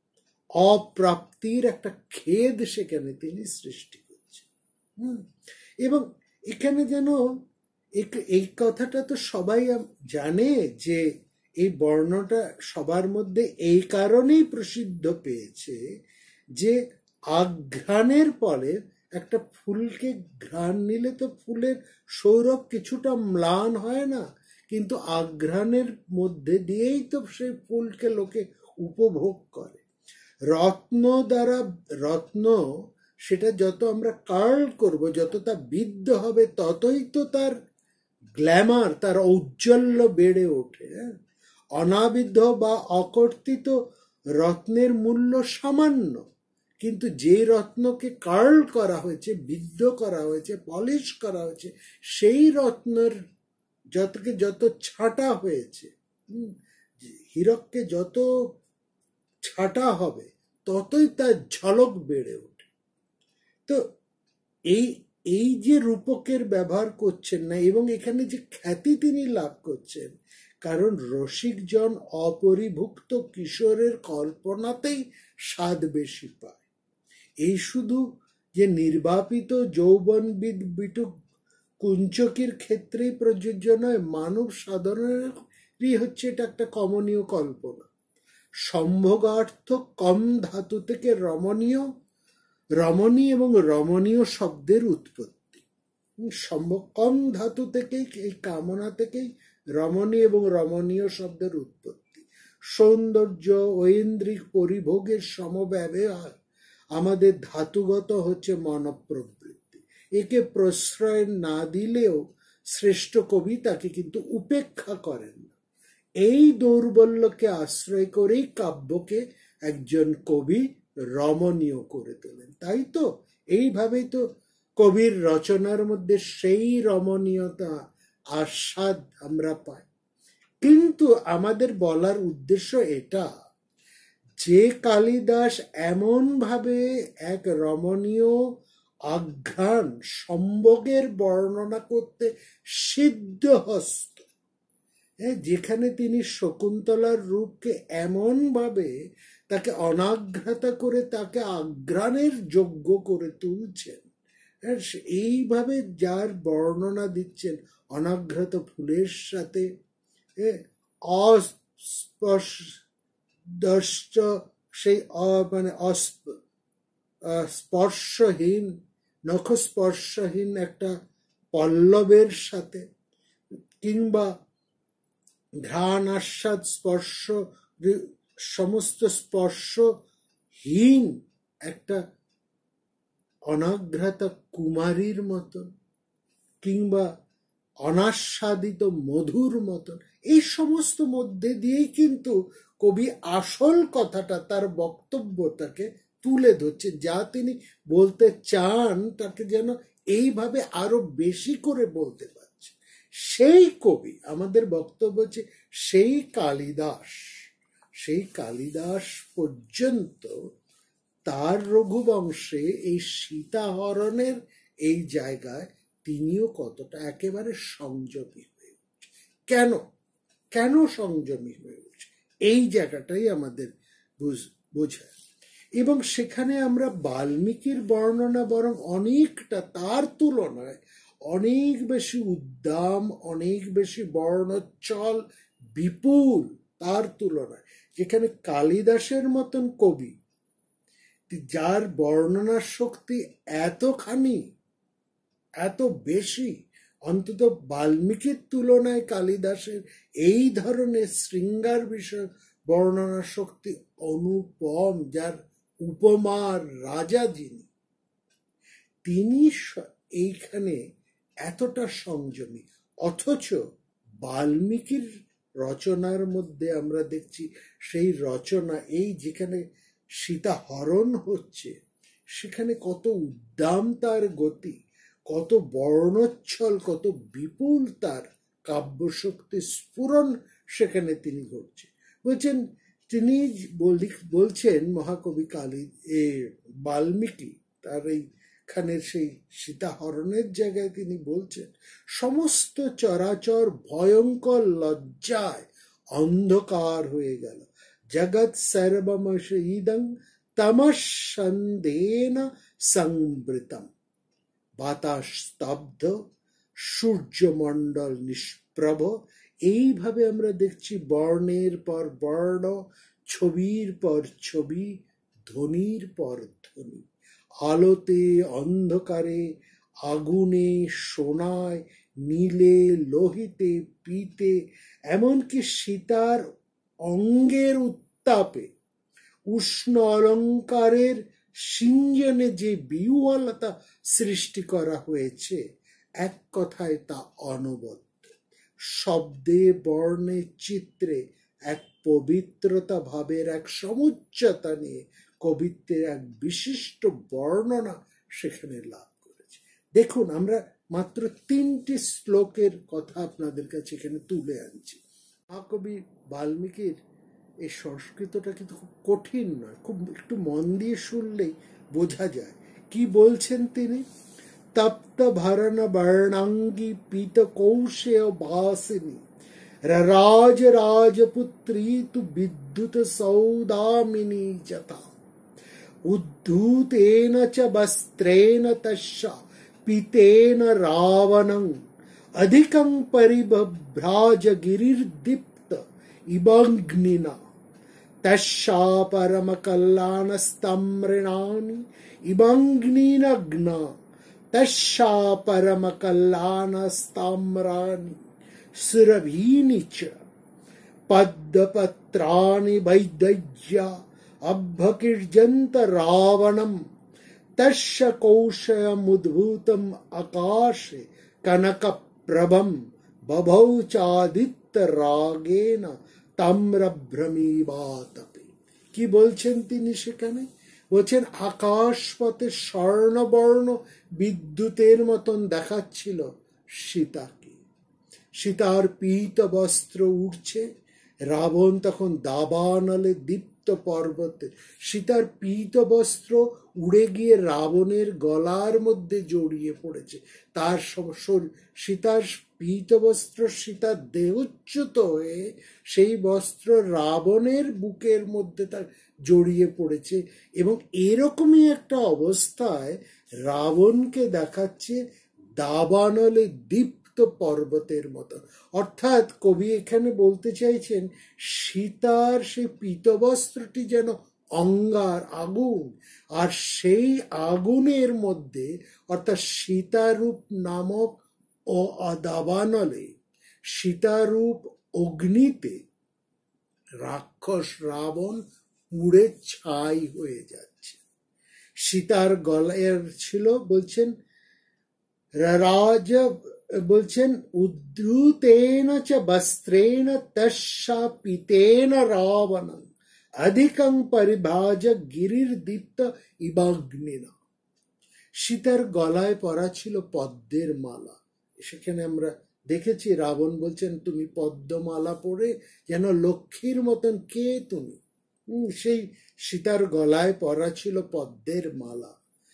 অপ্রাপ্তির একটা খেদ সেখানে তিনি সৃষ্টি করছেন। হম এবং এখানে যেন এই কথাটা তো সবাই জানে যে এই বর্ণটা সবার মধ্যে এই কারণেই প্রসিদ্ধ পেয়েছে যে আঘ্রাণের ফলে একটা ফুলকে ঘ্রাণ নিলে তো ফুলের সৌরভ কিছুটা ম্লান হয় না, কিন্তু আঘ্রাণের মধ্যে দিয়েই তো সেই ফুলকে লোকে উপভোগ করে। রত্ন দ্বারা রত্ন সেটা যত আমরা কার্ল করব, যত তা বিদ্ধ হবে, ততই তো তার গ্ল্যামার, তার ঔজ্জ্বল্য বেড়ে ওঠে। অনাবিদ্ধ বা অকর্তিত রত্নের মূল্য সামান্য, কিন্তু যে রত্নকে কার্ল করা হয়েছে, বিদ্ধ করা হয়েছে, পলিশ করা হয়েছে, সেই রত্নের যতকে যত ছাটা হয়েছে, হীরককে যত ছাটা হবে ততই তার ঝলক বেড়ে ওঠে। তো এই এই যে রূপকের ব্যবহার করছেন না, এবং এখানে যে খ্যাতি তিনি লাভ করছেন, কারণ রসিকজন অপরিভুক্ত কিশোরের কল্পনাতেই স্বাদ বেশি পায়। এই শুধু যে নির্বাপিত যৌবনবিদ বিটুক কুঞ্চকির ক্ষেত্রেই প্রযোজ্য নয়, মানব সাধারণেরই হচ্ছে এটা একটা কমনীয় কল্পনা। সম্ভোগার্থ কম ধাতু থেকে রমণীয়, রমণী এবং রমণীয় শব্দের উৎপত্তি। সম্ভোগ কম ধাতু থেকেই, এই কামনা থেকেই রমণী এবং রমণীয় শব্দের উৎপত্তি। সৌন্দর্য, ঐন্দ্রিক পরিভোগের সমব্যবহার আমাদের ধাতুগত হচ্ছে মনপ্রবৃত্তি। একে প্রশ্রয় না দিলেও শ্রেষ্ঠ কবি তাকে কিন্তু উপেক্ষা করেন না। এই দৌর্বল্যকে আশ্রয় করেই কাব্যকে একজন কবি রমণীয় করে তোলেন, তাই তো? এইভাবেই তো কবির রচনার মধ্যে সেই রমণীয়তা, আস্বাদ আমরা পাই। কিন্তু আমাদের বলার উদ্দেশ্য এটা যে কালিদাস এমন ভাবে এক রমণীয় আঘ্রাণ সম্ভোগের বর্ণনা করতে সিদ্ধহস্ত, যেখানে তিনি শকুন্তলার রূপকে এমন ভাবে তাকে অনাঘ্রাতা করে তাকে আঘ্রাণের যোগ্য করে তুলছেন, এইভাবে যার বর্ণনা দিচ্ছেন অনাঘ্রাত ফুলের সাথে অস্পর্শ, সেই মানে স্পর্শহীন, নখস্পর্শহীন একটা পল্লবের সাথে, কিংবা ঘ্রাণ আস্বাদ স্পর্শ সমস্ত স্পর্শহীন একটা অনাঘ্রাতা কুমারীর মতন, কিংবা অনাস্বাদিত মধুর মতন, এই সমস্ত মধ্যে দিয়েই কিন্তু কবি আসল কথাটা, তার বক্তব্যটাকে তুলে ধরছে। যা তিনি বলতে চান তাকে যেন এইভাবে আরো বেশি করে বলতে পারছে। সেই কবি, আমাদের বক্তব্য হচ্ছে সেই কালিদাস, সেই কালিদাস পর্যন্ত তার রঘুবংশে এই সীতাহরণের এই জায়গায় তিনিও কতটা একেবারে সংযমী হয়ে উঠছে। কেন কেন সংযমী হয়ে উঠছে, এই জায়গাটাই আমাদের বোঝায়। এবং সেখানে আমরা বাল্মীকির বর্ণনা বরং অনেকটা তার তুলনায় অনেক বেশি উদ্দাম, অনেক বেশি বর্ণচ্ছল, বিপুল তার তুলনায়। যেখানে কালিদাসের মতন কবি, যার বর্ণনার শক্তি এতখানি, এত বেশি, অন্তত বাল্মীকির তুলনায় কালিদাসের এই ধরনের শৃঙ্গার বিষয় বর্ণনার শক্তি অনুপম, যার উপমার রাজা যিনি, তিনি এইখানে এতটা সংযমী। অথচ বাল্মীকির রচনার মধ্যে আমরা দেখছি সেই রচনা, এই যেখানে সীতা হরণ হচ্ছে সেখানে কত উদ্দাম তার গতি, কত বর্ণচ্ছল, কত বিপুল তার কাব্যশক্তি স্ফুরণ সেখানে তিনি ঘটছে। বলছেন তিনি বলছেন মহাকবি কালী এ বাল্মীকি তার এইখানের সেই সীতাহরণের জায়গায় তিনি বলছেন, সমস্ত চরাচর ভয়ঙ্কর লজ্জায় অন্ধকার হয়ে গেল। জগৎ সর্বমশ ইদং তমঃসন্দেন সংবৃতম। বাতাস স্তব্ধ, সূর্যমণ্ডল নিষ্প্রভ। এইভাবে আমরা দেখছি বর্ণের পর বর্ণ, ছবির পর ছবি, ধ্বনির পর ধ্বনি, আলোতে অন্ধকারে, আগুনে সোনায়, নীলে লোহিতে পীতে, এমনকি সীতার অঙ্গের উত্তাপে, উষ্ণ অলঙ্কারের সিঞ্জনে যে বিহ্বলতা সৃষ্টি করা হয়েছে, এক কথায় তা অনবদ্য। শব্দে, বর্ণে, চিত্রে এক পবিত্রতা ভাবের এক সমুচ্চতা নিয়ে কবিত্বের এক বিশিষ্ট বর্ণনা সেখানে লাভ করেছে। দেখুন, আমরা মাত্র তিনটি শ্লোকের কথা আপনাদের কাছে এখানে তুলে আনছি। মহাকবি বাল্মীকির এই সংস্কৃতটা কিন্তু খুব কঠিন নয়, খুব একটু মন দিয়ে শুনলেই বোঝা যায়। কি বলছেন তিনি? তপ্ত ভরণ বর্ণাঙ্গী পীত কৌশেয় বাসিনী রাজ রাজপুত্রী তু বিদ্যুৎ সৌদামিনী যথা উদ্ধূতেন চ বস্ত্রেণ তস্যা পীতেন রাবণং অধিকং পরিভ্রাজ গিরির্দীপ্ত ইবাগ্নিনা তস্যা পরম কল্যাণস্তম্রণানি ইবাগ্নিনগ্না তস্যা পরম কল্যাণস্তাম্রানি সুরভীনি চ পদ্মপত্রাণি বৈদজ্যা অভ্যকির্জন্ত রাবণম তস্য কৌশয়মুদ্ভূতম আকাশে কনকপ্রভম বভৌ চাদিত্য রাগেন তাম্রভ্রমীবাতপে। কি বলছেন তিনি সেখানে? বলছেন আকাশ পথে স্বর্ণবর্ণ বিদ্যুতের মতন দেখাচ্ছিল সীতাকে। সীতার পীত বস্ত্র উঠছে, রাবণ তখন দাবানলে দীপ্ত পর্বতে, সীতার পীত বস্ত্র উড়ে গিয়ে রাবণের গলার মধ্যে জড়িয়ে পড়েছে। তার সীতার পীত বস্ত্র সীতার দেহচ্যুত হয়ে সেই বস্ত্র রাবণের বুকের মধ্যে তার জড়িয়ে পড়েছে। এবং এরকমই একটা অবস্থায় রাবণকে দেখাচ্ছে দাবানলে দীপ্ত পর্বতের মতো। অর্থাৎ কবি এখানে বলতে চাইছেন সীতার সেই পীতবস্ত্রটি যেন অঙ্গার, আগুন, আর সেই আগুনের মধ্যে অর্থাৎ সীতারূপ নামক ও দাবানলে সীতারূপ অগ্নিতে রাক্ষস রাবণ পুড়ে ছাই হয়ে যাচ্ছে। সীতার গলায় ছিল বলছেন রাজ বলছেন উদ্ধৃতেন চ বস্ত্রেণ তস্যা পিতেন রাবণং অধিকং পরিভাজ গিরির দীপ্ত ইবাগ্নিনা। সীতার গলায় পরা ছিল পদ্মের মালা। সেখানে আমরা দেখেছি রাবণ বলছেন তুমি পদ্মমালা পরে যেন লক্ষ্মীর মতন, কে তুমি? সেই সীতার গলায় পরা ছিল পদ্মের মালা।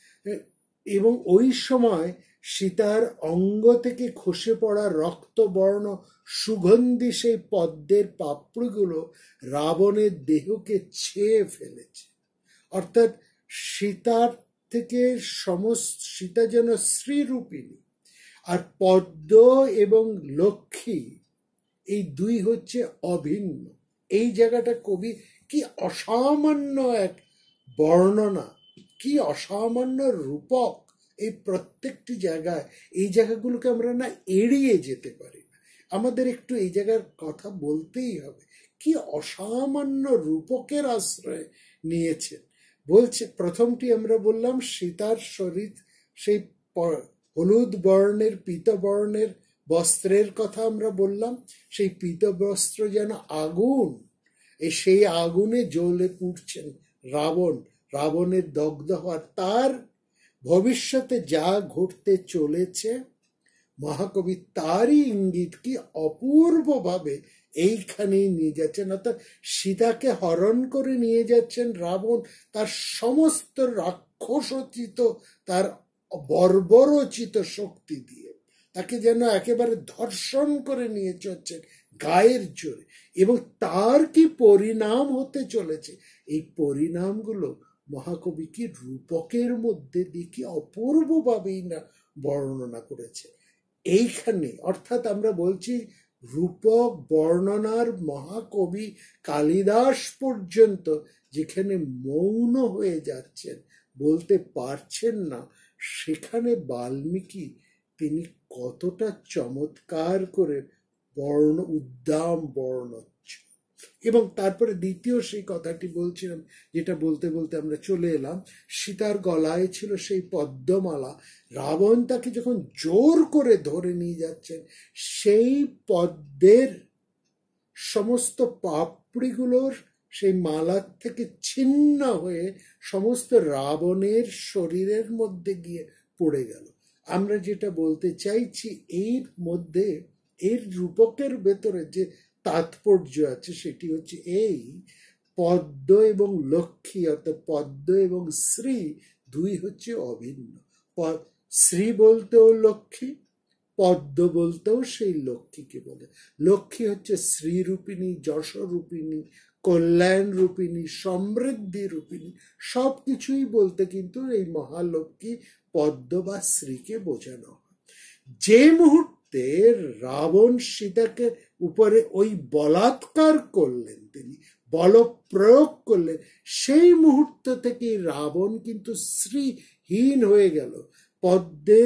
এবং ওই সময় সীতার অঙ্গ থেকে খসে পড়া রক্তবর্ণ সুগন্ধি সেই পদ্মের পাপড়িগুলো রাবণের দেহকে ছেয়ে ফেলেছে। অর্থাৎ সীতার থেকে সমস্ত সীতা যেন শ্রীরূপিণী, আর পদ্ম এবং লক্ষ্মী এই দুই হচ্ছে অভিন্ন। এই জায়গাটা কবি কি অসামান্য এক বর্ণনা, কি অসামান্য রূপক এই প্রত্যেকটি জায়গায়। এই জায়গাগুলোকে আমরা না এড়িয়ে যেতে পারি না, আমাদের একটু এই জায়গার কথা বলতেই হবে। কি অসামান্য রূপকের আশ্রয় নিয়েছেন। বলছে প্রথমটি আমরা বললাম সীতার শরীর সেই হলুদ বর্ণের পীত বর্ণের বস্ত্রের কথা আমরা বললাম। সেই পীত বস্ত্র যেন আগুন, এই সেই আগুনে জ্বলে পুড়ছেন রাবণ, রাবণের দগ্ধ হওয়ার। তার ভবিষ্যতে যা ঘটতে চলেছে মহাকবি তারই ইঙ্গিত কি অপূর্বভাবে এইখানেই নিয়ে যাচ্ছেন। অর্থাৎ সীতাকে হরণ করে নিয়ে যাচ্ছেন রাবণ তার সমস্ত রাক্ষসোচিত, তার বর্বরোচিত শক্তি দিয়ে তাকে যেন একেবারে ধর্ষণ করে নিয়ে চলছেন গায়ের জোরে। এবং তার কি পরিণাম হতে চলেছে, এই পরিণামগুলো মহাকবি কি রূপকের মধ্যে দিয়ে কি অপূর্বভাবেই না বর্ণনা করেছে এইখানে। অর্থাৎ আমরা বলছি রূপক বর্ণনার মহাকবি কালিদাস পর্যন্ত যেখানে মৌন হয়ে যাচ্ছেন, বলতে পারছেন না, সেখানে বাল্মীকি তিনি কতটা চমৎকার করে বর্ণ উদ্দাম বর্ণচ্ছ। এবং তারপরে দ্বিতীয় সেই কথাটি বলছিলাম, যেটা বলতে বলতে আমরা চলে এলাম, সীতার গলায় ছিল সেই পদ্মমালা। রাবণ তাকে যখন জোর করে ধরে নিয়ে যাচ্ছেন, সেই পদ্মের সমস্ত পাপড়িগুলোর সেই মালার থেকে ছিন্ন হয়ে সমস্ত রাবণের শরীরের মধ্যে গিয়ে পড়ে গেল। আমরা যেটা বলতে চাইছি, এর মধ্যে এর রূপকের ভেতরে যে তাৎপর্য আছে সেটি হচ্ছে এই পদ্ম এবং লক্ষ্মী, অর্থাৎ পদ্ম এবং শ্রী দুই হচ্ছে অভিন্ন। শ্রী বলতেও লক্ষ্মী, পদ্ম বলতেও সেই লক্ষ্মীকে বলে। লক্ষ্মী হচ্ছে শ্রীরূপিণী, যশরূপিণী, কল্যাণ রূপিণী, সমৃদ্ধি রূপিণী, সব কিছুই বলতে কিন্তু এই মহালক্ষ্মী পদ্ম বা শ্রীকে বোঝানো হয়। যে মুহূর্তে রাবণ সীতাকে উপরে ওই বলাৎকার করলেন, তিনি বল প্রয়োগ করলেন, সেই মুহূর্ত থেকে রাবণ কিন্তু শ্রীহীন হয়ে গেল। পদ্মের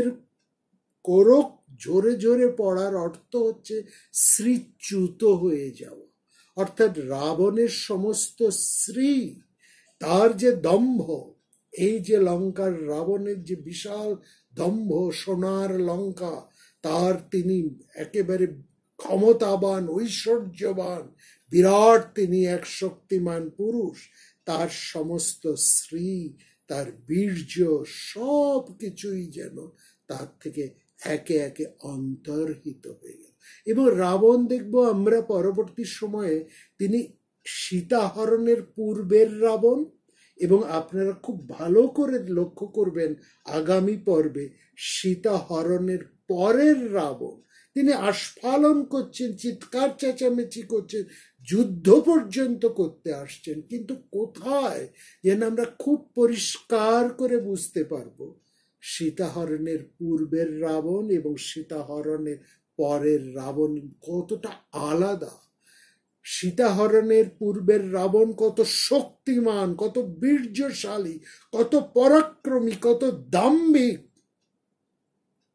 কোরক ঝরে ঝরে পড়ার অর্থ হচ্ছে শ্রীচ্যুত হয়ে যাওয়া। অর্থাৎ রাবণের সমস্ত শ্রী, তার যে দম্ভ, এই যে লঙ্কার রাবণের যে বিশাল দম্ভ, সোনার লঙ্কা, তার তিনি একেবারে ক্ষমতাবান, ঐশ্বর্যবান, বিরাট, তিনি এক শক্তিমান পুরুষ, তার সমস্ত শ্রী, তার বীর্য, সব কিছুই যেন তার থেকে একে একে অন্তর্হিত হয়ে গেল। এবং রাবণ দেখব আমরা পরবর্তী সময়ে তিনি সীতাহরণের পূর্বের রাবণ, এবং আপনারা খুব ভালো করে লক্ষ্য করবেন আগামী পর্বে সীতাহরণের পরের রাবণ। তিনি আস্ফালন করছেন, চিৎকার চেঁচামেচি করছেন, যুদ্ধ পর্যন্ত করতে আসছেন, কিন্তু কোথায় যেন আমরা খুব পরিষ্কার করে বুঝতে পারবো সীতাহরণের পূর্বের রাবণ এবং সীতাহরণের পরের রাবণ কতটা আলাদা। সীতাহরণের পূর্বের রাবণ কত শক্তিমান, কত বীর্যশালী, কত পরাক্রমী, কত দাম্ভিক,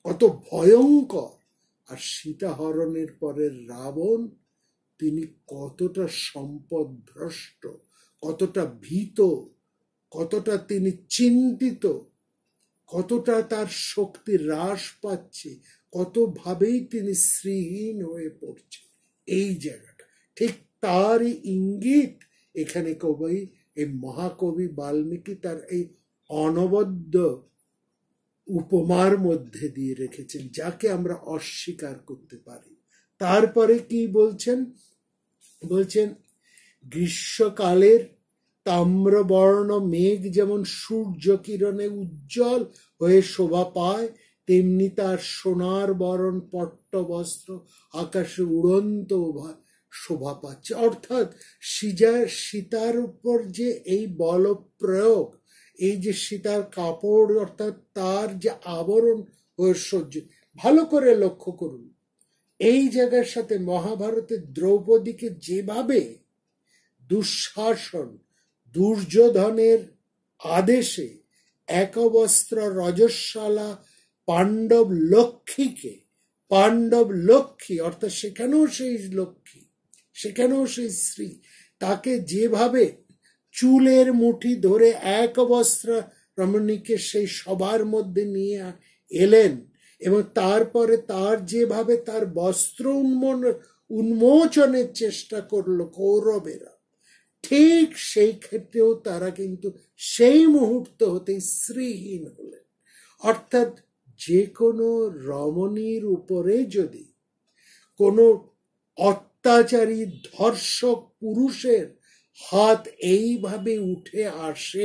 কত ভয়ঙ্কর। আর সীতাহরণের পরের রাবণ, তিনি কতটা সম্পদ ভ্রষ্ট, কতটা ভীত, কতটা তিনি চিন্তিত, কতটা তার শক্তি হ্রাস পাচ্ছে, কতভাবেই তিনি শ্রীহীন হয়ে পড়ছে। এই জায়গাটা ঠিক তারই ইঙ্গিত এখানে কবি, এই মহাকবি বাল্মীকি তার এই অনবদ্য উপমার মধ্যে দিয়ে রেখেছেন, যাকে আমরা অস্বীকার করতে পারি। তারপরে কি বলছেন? বলছেন গ্রীষ্মকালের তাম্রবর্ণ মেঘ যেমন সূর্য কিরণে উজ্জ্বল হয়ে শোভা পায়, তেমনি তার সোনার বরণ পট্ট বস্ত্র আকাশে উড়ন্ত শোভা পাচ্ছে। অর্থাৎ সীতার সীতার উপর যে এই বল প্রয়োগ, এই যে সীতার কাপড় অর্থাৎ তার যে আবরণ ঐশ্বর্য, ভালো করে লক্ষ্য করুন এই জায়গার সাথে মহাভারতের দ্রৌপদীকে যেভাবে দুঃশাসন দুর্যোধনের আদেশে একবস্ত্র রজস্বালা পাণ্ডব লক্ষ্মীকে, পাণ্ডব লক্ষ্মী অর্থাৎ সেখানেও সেই লক্ষ্মী, সেখানেও সেই স্ত্রী, তাকে যেভাবে চুলের মুঠি ধরে এক বস্ত্র রমণীকে সেই সবার মধ্যে নিয়ে এলেন এবং তারপরে তার যেভাবে তার বস্ত্র উন্মোচন উন্মোচনের চেষ্টা করলো কৌরবেরা, ঠিক সেই ক্ষেত্রেও তারা কিন্তু সেই মুহূর্ত হতেই শ্রীহীন হলেন। অর্থাৎ যে কোনো রমণীর উপরে যদি কোনো অত্যাচারী ধর্ষক পুরুষের হাত এইভাবে উঠে আসে,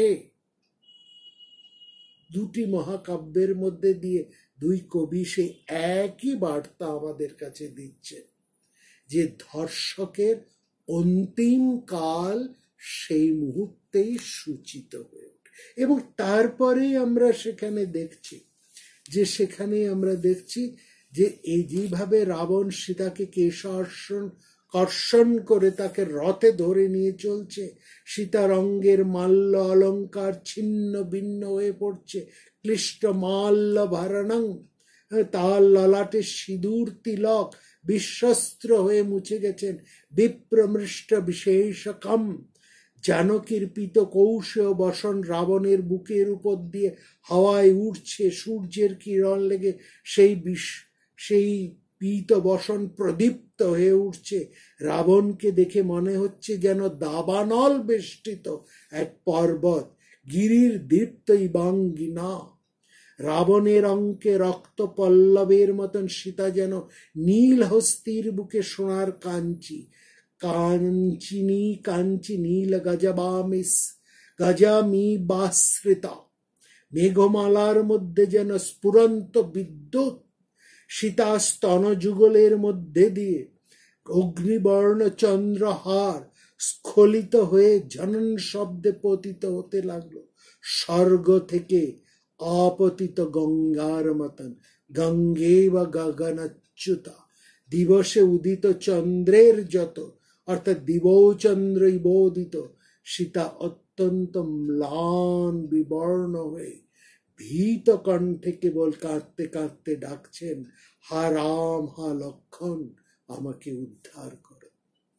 দুটি মহাকাব্যের মধ্যে দিয়ে দুই কবি সেই একই বার্তা আমাদের কাছে দিচ্ছে যে ধর্ষকের অন্তিম কাল সেই মুহূর্তেই সূচিত হয়ে ওঠে। এবং তারপরেই আমরা সেখানে দেখছি যে সেখানে আমরা দেখছি যে এই যেভাবে রাবণ সীতাকে কেশার্ষণ কর্ষণ করে তাকে রথে ধরে নিয়ে চলছে, সীতার অঙ্গের মাল্য অলঙ্কার ছিন্ন ভিন্ন হয়ে পড়ছে, ক্লিষ্ট মাল্য ভারণং, তার ললাটে সিঁদুর তিলক বিশ্বস্ত্র হয়ে মুছে গেছেন, বিপ্রমৃষ্ট বিশেষকম, জানকীর পিত কৌশীয় বসন রাবণের বুকের উপর দিয়ে হাওয়ায় উঠছে, সূর্যের কিরণ লেগে সেই বিষ সেই পীত বসন প্রদীপ্ত হয়ে উঠছে। রাবণকে দেখে মনে হচ্ছে যেন দাবানল বেষ্টিত এক পর্বত, গিরির দীপ্ত ইবাঙ্গিনা। রাবণের অঙ্কে রক্ত পল্লবের মতন সীতা যেন নীল হস্তির বুকে সোনার কাঞ্চি, কাঞ্চিনী কাঞ্চি নীল গজবামিস গজামি বাশ্রিতা। মেঘমালার মধ্যে যেন স্ফুরন্ত বিদ্যুৎ সীতা স্তন যুগলের মধ্যে দিয়ে অগ্নিবর্ণ চন্দ্রহার স্খলিত হয়ে ঝনন শব্দে পতিত হতে লাগলো। স্বর্গ থেকে আপতিত গঙ্গার মতন, গঙ্গে বা গগনচ্যুতা, দিবসে উদিত চন্দ্রের যত, অর্থাৎ দিবচন্দ্র ইবোদিত। সীতা অত্যন্ত ম্লান বিবর্ণ হয়ে ভীত কণ্ঠে কেবল কাঁদতে কাঁদতে ডাকছেন, হা রাম, হা লক্ষণ, আমাকে উদ্ধার করো।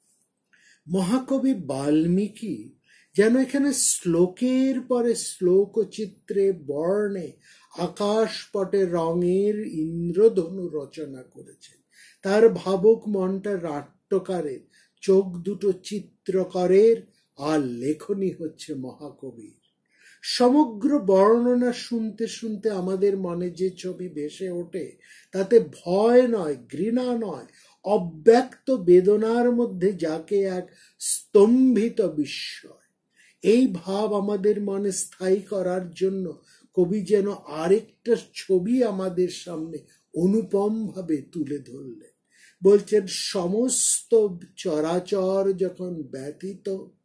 মহাকবি বাল্মীকি যেন এখানে শ্লোকের পরে শ্লোক চিত্রে বর্ণে আকাশ পটে রঙের ইন্দ্রধনু রচনা করেছেন। তার ভাবুক মনটা নাট্যকারের, চোখ দুটো চিত্রকরের, আর লেখনী হচ্ছে মহাকবির। সমগ্র বর্ণনা শুনতে শুনতে আমাদের মনে যে ছবি ভেসে ওঠে তাতে ভয় নয়, ঘৃণা নয়, অব্যক্ত বেদনার মধ্যে যাকে এক স্তম্ভিত বিস্ময়। এই ভাব আমাদের মনে স্থায়ী করার জন্য কবি যেন আরেকটা ছবি আমাদের সামনে অনুপম ভাবে তুলে ধরলেন। বলছেন সমস্ত চরাচর যখন ব্যথিত,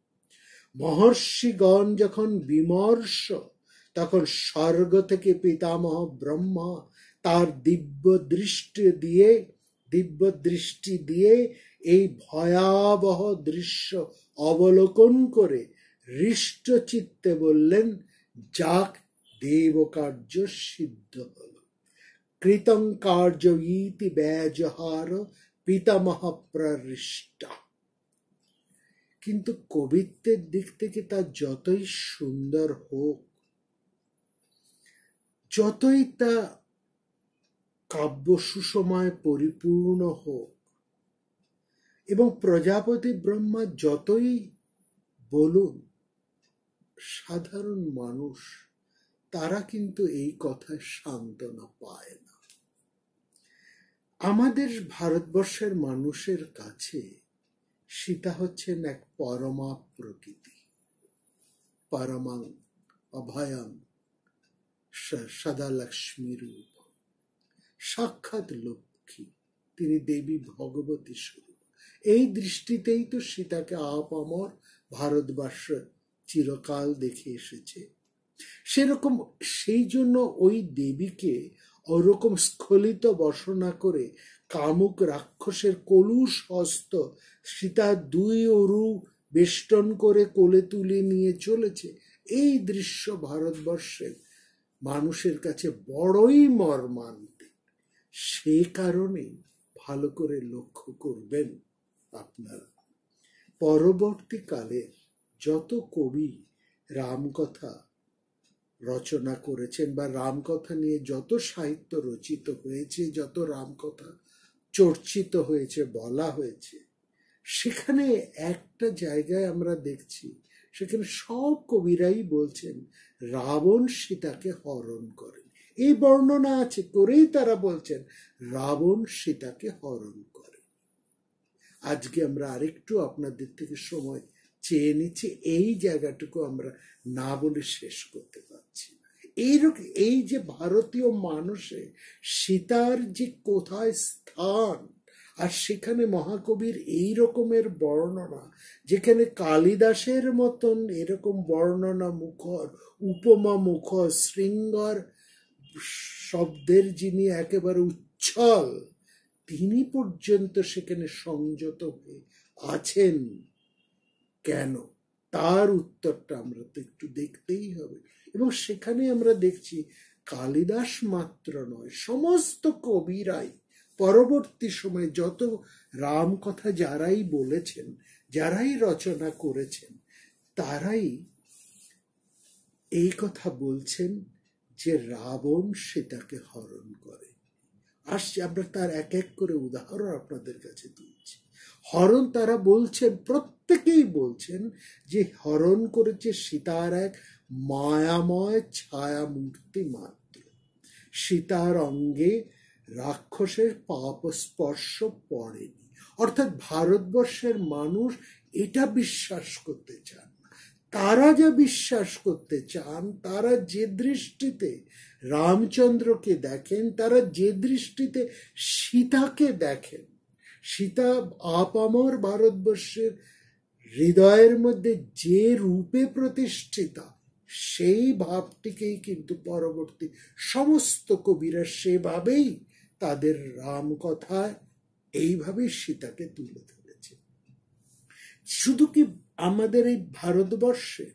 মহর্ষিগণ যখন বিমর্ষ, তখন স্বর্গ থেকে পিতামহ ব্রহ্মা তার দিব্য দৃষ্টি দিয়ে দিব্য দৃষ্টি দিয়ে এই ভয়াবহ দৃশ্য অবলোকন করে হৃষ্ট চিত্তে বললেন, যাক দেবকার্য সিদ্ধ হল। কৃতং কার্য ইতি ব্যজহার পিতামহ প্রহৃষ্টা। কিন্তু কবিত্বের দিক থেকে তা যতই সুন্দর হোক, যতই তা কাব্য সুষমায় পরিপূর্ণ হোক, এবং প্রজাপতি ব্রহ্মা যতই বলুন, সাধারণ মানুষ তারা কিন্তু এই কথায় সান্ত্বনা পায় না। আমাদের ভারতবর্ষের মানুষের কাছে সীতা হচ্ছেন এক পরমা প্রকৃতি, পরমাং অভয়াং সদা লক্ষ্মী রূপ, সাক্ষাৎ লক্ষ্মী, তিনি দেবী ভগবতী স্বরূপ। এই দৃষ্টিতেই তো সীতাকে আপামর ভারতবর্ষ চিরকাল দেখে এসেছে। সেরকম সেই জন্য ওই দেবীকে ওরকম স্খলিত বসনা করে কামুক রাক্ষসের কলুষ হস্ত সীতা দুই অরু বেষ্টন করে কোলে তুলে নিয়ে চলেছে। এই দৃশ্য ভারতবর্ষের মানুষের কাছে বড়ই মর্মান্তিক। সে কারণে ভালো করে লক্ষ্য করবেন আপনারা, পরবর্তীকালের যত কবি রামকথা রচনা করেছেন বা রামকথা নিয়ে যত সাহিত্য রচিত হয়েছে, যত রামকথা চর্চিত হয়েছে, বলা হয়েছে, সেখানে একটা জায়গায় আমরা দেখছি, সেখানে সব কবিরাই বলছেন রাবণ সীতাকে হরণ করেন। এই বর্ণনা আছে করেই তারা বলছেন রাবণ সীতাকে হরণ করে। আজকে আমরা আরেকটু আপনাদের থেকে সময় চেয়ে নিচ্ছি, এই জায়গাটুকু আমরা না বলে শেষ করতে পারছি না। এইরকম এই যে ভারতীয় মানুষে সীতার যে কোথায় স্থান, আর সেখানে মহাকবির এই রকমের বর্ণনা, যেখানে কালিদাসের মতন এরকম বর্ণনা মুখর, উপমা মুখর, শৃঙ্গার শব্দের যিনি একেবারে উচ্ছল, তিনি পর্যন্ত সেখানে সংযত হয়ে আছেন কেন, তার উত্তরটা আমরা তো একটু দেখতেই হবে। এবং সেখানে আমরা দেখছি কালিদাস মাত্র নয়, সমস্ত কবিরাই পরবর্তী সময়ে যত রামকথা যারাই বলেছেন, যারাই রচনা করেছেন, তারাই এই কথা বলছেন যে রাবণ সীতাকে হরণ করে। আসছে আমরা তার এক এক করে উদাহরণ আপনাদের কাছে তুলছি। হরণ তারা বলছেন, প্রত্যেকেই বলছেন যে হরণ করেছে সীতার এক মায়াময় ছায়া মূর্তি মাত্র। সীতার অঙ্গে রাক্ষসের পাপ স্পর্শ পড়েনি। অর্থাৎ ভারতবর্ষের মানুষ এটা বিশ্বাস করতে চান না। তারা যা বিশ্বাস করতে চান, তারা যে দৃষ্টিতে রামচন্দ্রকে দেখেন, তারা যে দৃষ্টিতে সীতাকে দেখেন, সীতা আপামর ভারতবর্ষের হৃদয়ের মধ্যে যে রূপে প্রতিষ্ঠিতা, সেই ভাবটিকেই কিন্তু পরবর্তী সমস্ত কবিরা সেভাবেই তাদের রামকথায় এইভাবেই সীতাকে তুলে ধরেছে। শুধু কি আমাদের এই ভারতবর্ষে,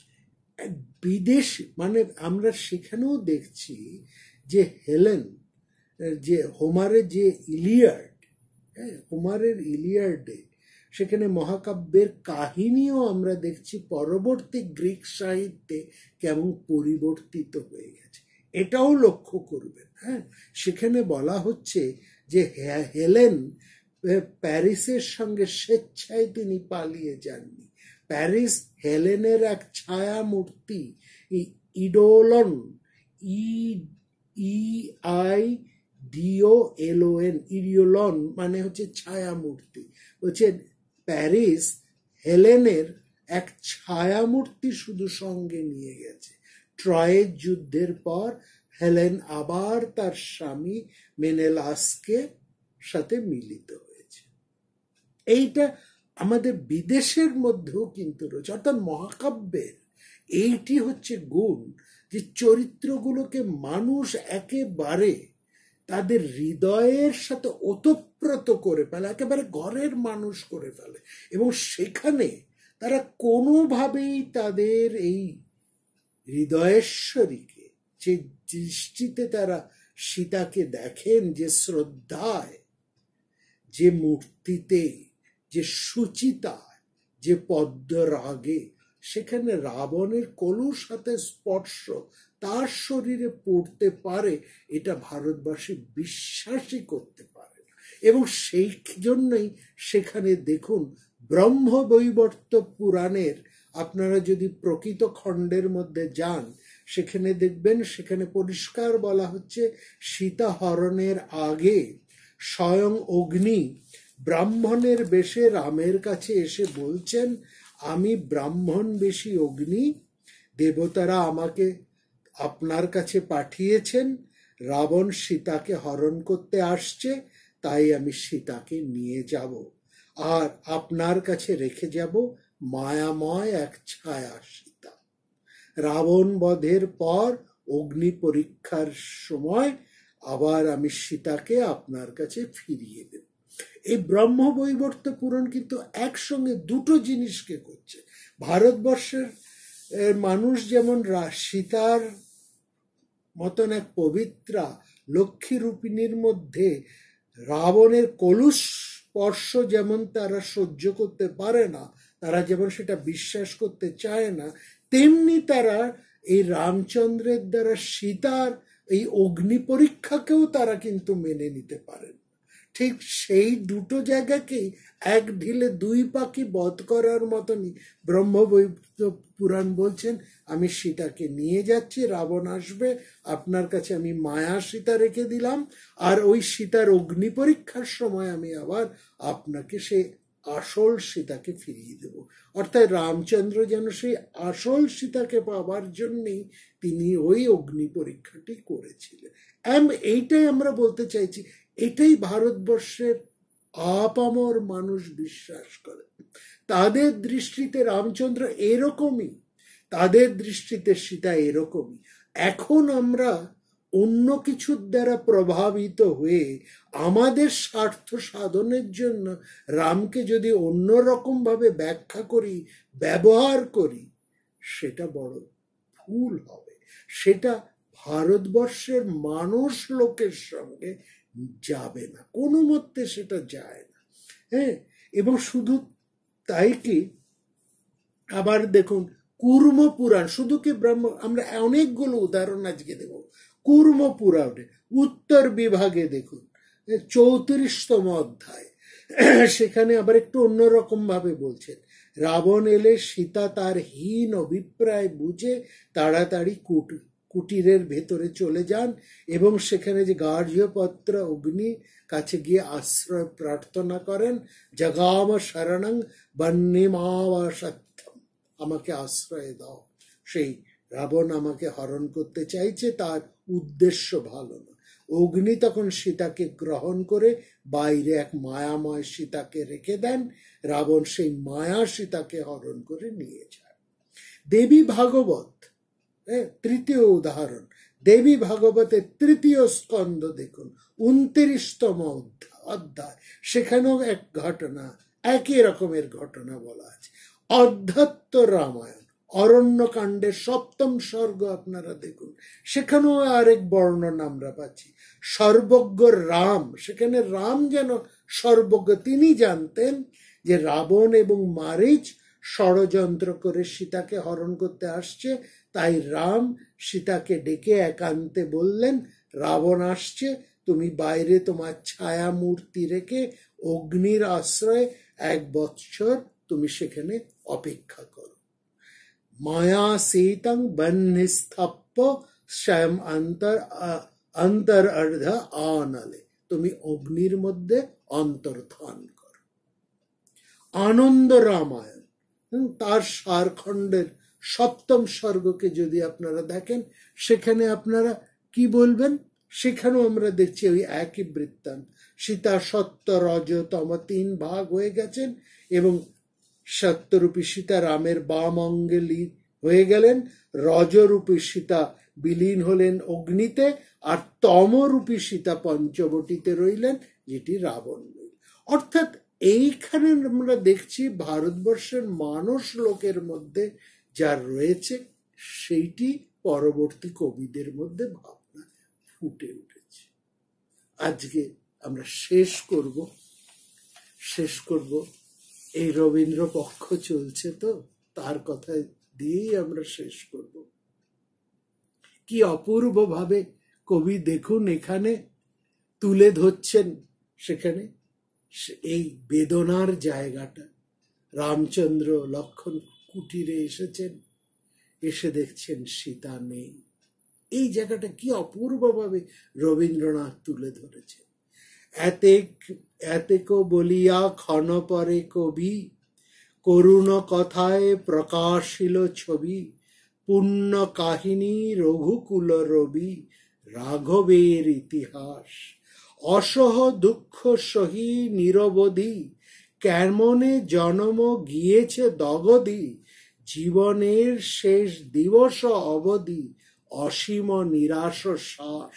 বিদেশে, মানে আমরা সেখানেও দেখছি যে হেলেন, যে হোমারের যে ইলিয়াড, হ্যাঁ হোমারের ইলিয়াডে সেখানে মহাকাব্যের কাহিনীও আমরা দেখছি পরবর্তী গ্রিক সাহিত্যে কেমন পরিবর্তিত হয়ে গেছে, এটাও লক্ষ্য করবেন। হ্যাঁ, সেখানে বলা হচ্ছে যে হেলেন প্যারিসের সঙ্গে স্বেচ্ছায় তিনি পালিয়ে যাননি। প্যারিস হেলেনের এক ছায়া মূর্তি, ইডোলন, ই ই আই ডিও এলওএন, ইডিওলন মানে হচ্ছে ছায়া মূর্তি। বলছে প্যারিস হেলেনের এক ছায়া মূর্তি শুধু সঙ্গে নিয়ে গেছে। ট্রয়ের যুদ্ধের পর হেলেন আবার তার স্বামী মেনেলাসকে সাথে মিলিত হয়েছে। এইটা আমাদের বিদেশের মধ্যেও কিন্তু রয়েছে। অর্থাৎ মহাকাব্যের এইটি হচ্ছে গুণ, যে চরিত্রগুলোকে মানুষ একেবারে তাদের হৃদয়ের সাথে ওতপ্রোত করে ফেলে, একেবারে ঘরের মানুষ করে ফেলে, এবং সেখানে তারা কোনোভাবেই তাদের এই হৃদয়েশ্বরীকে যে দৃষ্টিতে তারা সীতাকে দেখেন যে শ্রদ্ধায়, যে মূর্তিতে, যে সুচিতায়, যে পদ্মরাগে, সেখানে রাবণের কলুর সাথে স্পর্শ তার শরীরে পড়তে পারে, এটা ভারতবাসী বিশ্বাসই করতে পারে না। এবং সেই জন্যই সেখানে দেখুন ব্রহ্মবৈবর্ত পুরাণের, আপনারা যদি প্রকৃত খণ্ডের মধ্যে যান, সেখানে দেখবেন সেখানে পরিষ্কার বলা হচ্ছে সীতা হরণের আগে স্বয়ং অগ্নি ব্রাহ্মণের বেশে রামের কাছে এসে বলছেন, আমি ব্রাহ্মণ বেশি অগ্নি, দেবতারা আমাকে আপনার কাছে পাঠিয়েছেন, রাবণ সীতাকে হরণ করতে আসছে, তাই আমি সীতাকে নিয়ে যাব আর আপনার কাছে রেখে যাব মায়াময় এক ছায়া সীতা। রাবণ বধের পর অগ্নি পরীক্ষার সময় আবার আমি সীতাকে আপনার কাছে ফিরিয়ে দেব। এই ব্রহ্মবৈবর্ত পুরাণ কিন্তু একসঙ্গে দুটো জিনিসকে করছে। ভারতবর্ষের মানুষ যেমন সীতার মতন এক পবিত্রা লক্ষ্মী রূপিণীর মধ্যে রাবণের কলুষ স্পর্শ যেমন তারা সহ্য করতে পারে না, তারা যেমন সেটা বিশ্বাস করতে চায় না, তেমনি তারা এই রামচন্দ্রের দ্বারা সীতার এই অগ্নি পরীক্ষাকেও তারা কিন্তু মেনে নিতে পারেন। ঠিক সেই দুটো জায়গাকেই এক ঢিলে দুই পাখি বধ করার মতনই ব্রহ্মবৈবর্ত পুরাণ বলছেন, আমি সীতাকে নিয়ে যাচ্ছি, রাবণ আসবে, আপনার কাছে আমি মায়া সীতা রেখে দিলাম, আর ওই সীতার অগ্নি পরীক্ষার সময় আমি আবার আপনাকে সেই আসল সীতাকে ফিরিয়ে দেব। অর্থাৎ রামচন্দ্র যেন সেই আসল সীতাকে পাওয়ার জন্যই তিনি ওই অগ্নি পরীক্ষাটি করেছিলেন। এইটাই আমরা বলতে চাইছি, এটাই ভারতবর্ষের আপামর মানুষ বিশ্বাস করে। তাদের দৃষ্টিতে রামচন্দ্র এরকমই, তাদের দৃষ্টিতে সীতা এরকমই। এখন আমরা অন্য কিছুর দ্বারা প্রভাবিত হয়ে আমাদের স্বার্থ সাধনের জন্য রামকে যদি অন্যরকম ভাবে ব্যাখ্যা করি, ব্যবহার করি, সেটা বড় ভুল হবে। সেটা ভারতবর্ষের মানুষ লোকের সঙ্গে যাবে না, কোনো মতে সেটা যায় না। হ্যাঁ, এবং শুধু তাই কি, আবার দেখুন কুর্ম পুরাণ, শুধু কি ব্রহ্ম, আমরা অনেকগুলো উদাহরণ আজকে দেব। কুর্ম পুরাণে উত্তর বিভাগে দেখুন চৌত্রিশতম অধ্যায়, সেখানে আবার একটু অন্যরকম ভাবে বলছেন, রাবণ এলে সীতা তার হীন অভিপ্রায় বুঝে তাড়াতাড়ি কুট কুটিরের ভেতরে চলে যান এবং সেখানে যে গার্হ্যপত্র অগ্নি কাছে গিয়ে আশ্রয় প্রার্থনা করেন, জগাম শরণং বন্যমাবসত্যম, আমাকে আশ্রয় দাও। সেই রাবণ আমাকে হরণ করতে চাইছে, তার উদ্দেশ্য ভালো না। অগ্নি তখন সীতাকে গ্রহণ করে বাইরে এক মায়াময় সীতাকে রেখে দেন, রাবণ সেই মায়া সীতাকে হরণ করে নিয়ে যায়। দেবী ভাগবত তৃতীয় উদাহরণ, দেবী ভাগবতের তৃতীয় স্কন্ধ দেখুন উনত্রিশতম অধ্যায়, সেখানেও এক ঘটনা, একই রকমের ঘটনা বলা আছে। অধ্যাত্ম রামায়ণ অরণ্যকাণ্ডের সপ্তম সর্গ আপনারা দেখুন, সেখানেও আরেক বর্ণনা আমরা পাচ্ছি। সর্বজ্ঞ রাম, সেখানে রাম যেন সর্বজ্ঞ, তিনি জানতেন যে রাবণ এবং মারীচ ষড়যন্ত্র করে সীতাকে হরণ করতে আসছে, তাই রাম সীতাকে ডেকে একান্তে বললেন, রাবণ আসছে, তুমি বাইরে তোমার ছায়া মূর্তি রেখে অগ্নির আশ্রয়ে এক বৎসর তুমি সেখানে অপেক্ষা করো। মায়া সীতং বহ্নিস্থাপ্য স্বয়ং অন্তর অন্তর অর্ধ আনলে, তুমি অগ্নির মধ্যে অন্তর্ধান করো। আনন্দ রামায়ণ তার সারখণ্ডের সপ্তম স্বর্গকে যদি আপনারা দেখেন, সেখানে আপনারা কি বলবেন, সেখানেও আমরা দেখছি ওই একই বৃত্তান্ত। সীতা সত্য রজ তম তিন ভাগ হয়ে গেছেন এবং সত্যরূপী সীতা রামের বাম অঙ্গে হয়ে গেলেন, রজরূপী সীতা বিলীন হলেন অগ্নিতে, আর তমরূপী সীতা পঞ্চবটিতে রইলেন, যেটি রাবণ। অর্থাৎ এইখানে আমরা দেখছি ভারতবর্ষের মানুষ লোকের মধ্যে যা রয়েছে সেইটি পরবর্তী কবিদের মধ্যে ভাবনা ফুটে উঠেছে। আজকে আমরা শেষ করব শেষ করব এই রবীন্দ্র পক্ষ চলছে, তো তার কথা দিয়েই আমরা শেষ করব। কি অপূর্ব ভাবে কবি দেখুন এখানে তুলে ধরছেন সেখানে এই বেদনার জায়গাটা। রামচন্দ্র লক্ষণ কুটিরে এসেছেন, এসে দেখছেন সীতা নেই। এই জায়গাটা কি অপূর্বভাবে রবীন্দ্রনাথ তুলে ধরেছেন। এতেক এতেক বলিয়া ক্ষণ পরে কবি করুণ কথায় প্রকাশিল ছবি, পুণ্য কাহিনী রঘুকুল রবি রাঘবের ইতিহাস। অসহ দুঃখ সহি নিরবধি কেমনে জন্ম গিয়েছে দগদি, জীবনের শেষ দিবস অবধি অসীম নিরাশ শ্বাস।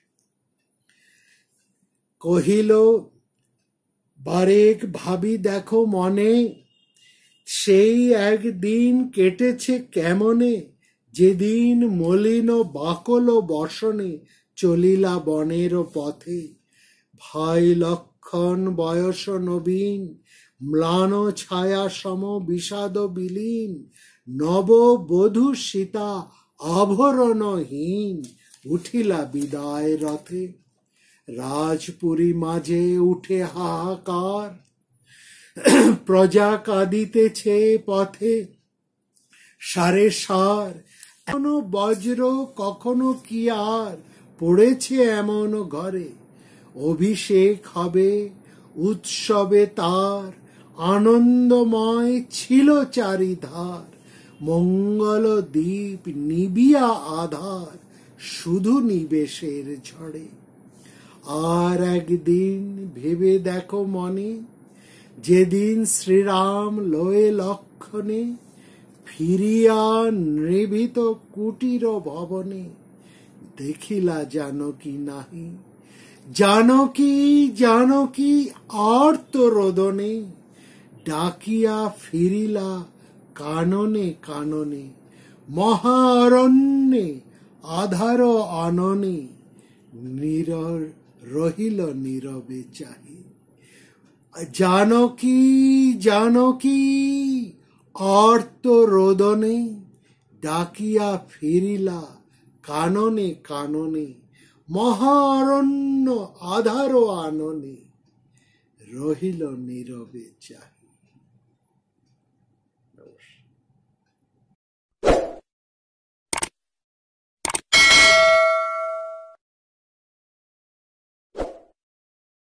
কহিল বারেক ভাবি দেখো মনে, সেই একদিন কেটেছে কেমনে, যেদিন মলিন বাকল বসনে চলিলা বনের পথে। ভাই লক্ষণ বয়স নবীন, ম্লান ছায়া সম বিষাদ বিলীন, নব বধূ সীতা আভরণহীন উঠিলা বিদায় রথে। রাজপুরী মাঝে উঠে হাহাকার, প্রজা কাঁদিতেছে পথে সারে সার। এখনো বজ্র কখনো কি আর পড়েছে এমন ঘরে, অভিষেক হবে উৎসবে তার, আনন্দময় ছিল চারিধার। মঙ্গল দ্বীপ নিবিয়া আধার, শুধু নিবেশের ঝড়ে। আর একদিন ভেবে দেখো মনে, যেদিন শ্রীরাম লয়ে লক্ষণে ফিরিয়া নিভৃত কুটির ভবনে, দেখিলা জানকী নাহি, জানকী জানকী আর্ত রোদনে, ডাকিয়া ফিরিলা কাননে কাননে, মহারণ্যে আধার আননে, নীর রহিল নীরবে চাহি। জানকী জানকী আর্ত রোদনে, ডাকিয়া ফিরিলা কাননে কাননে, মহারণ্য আধার আননে, রহিল নীরবে চাহি।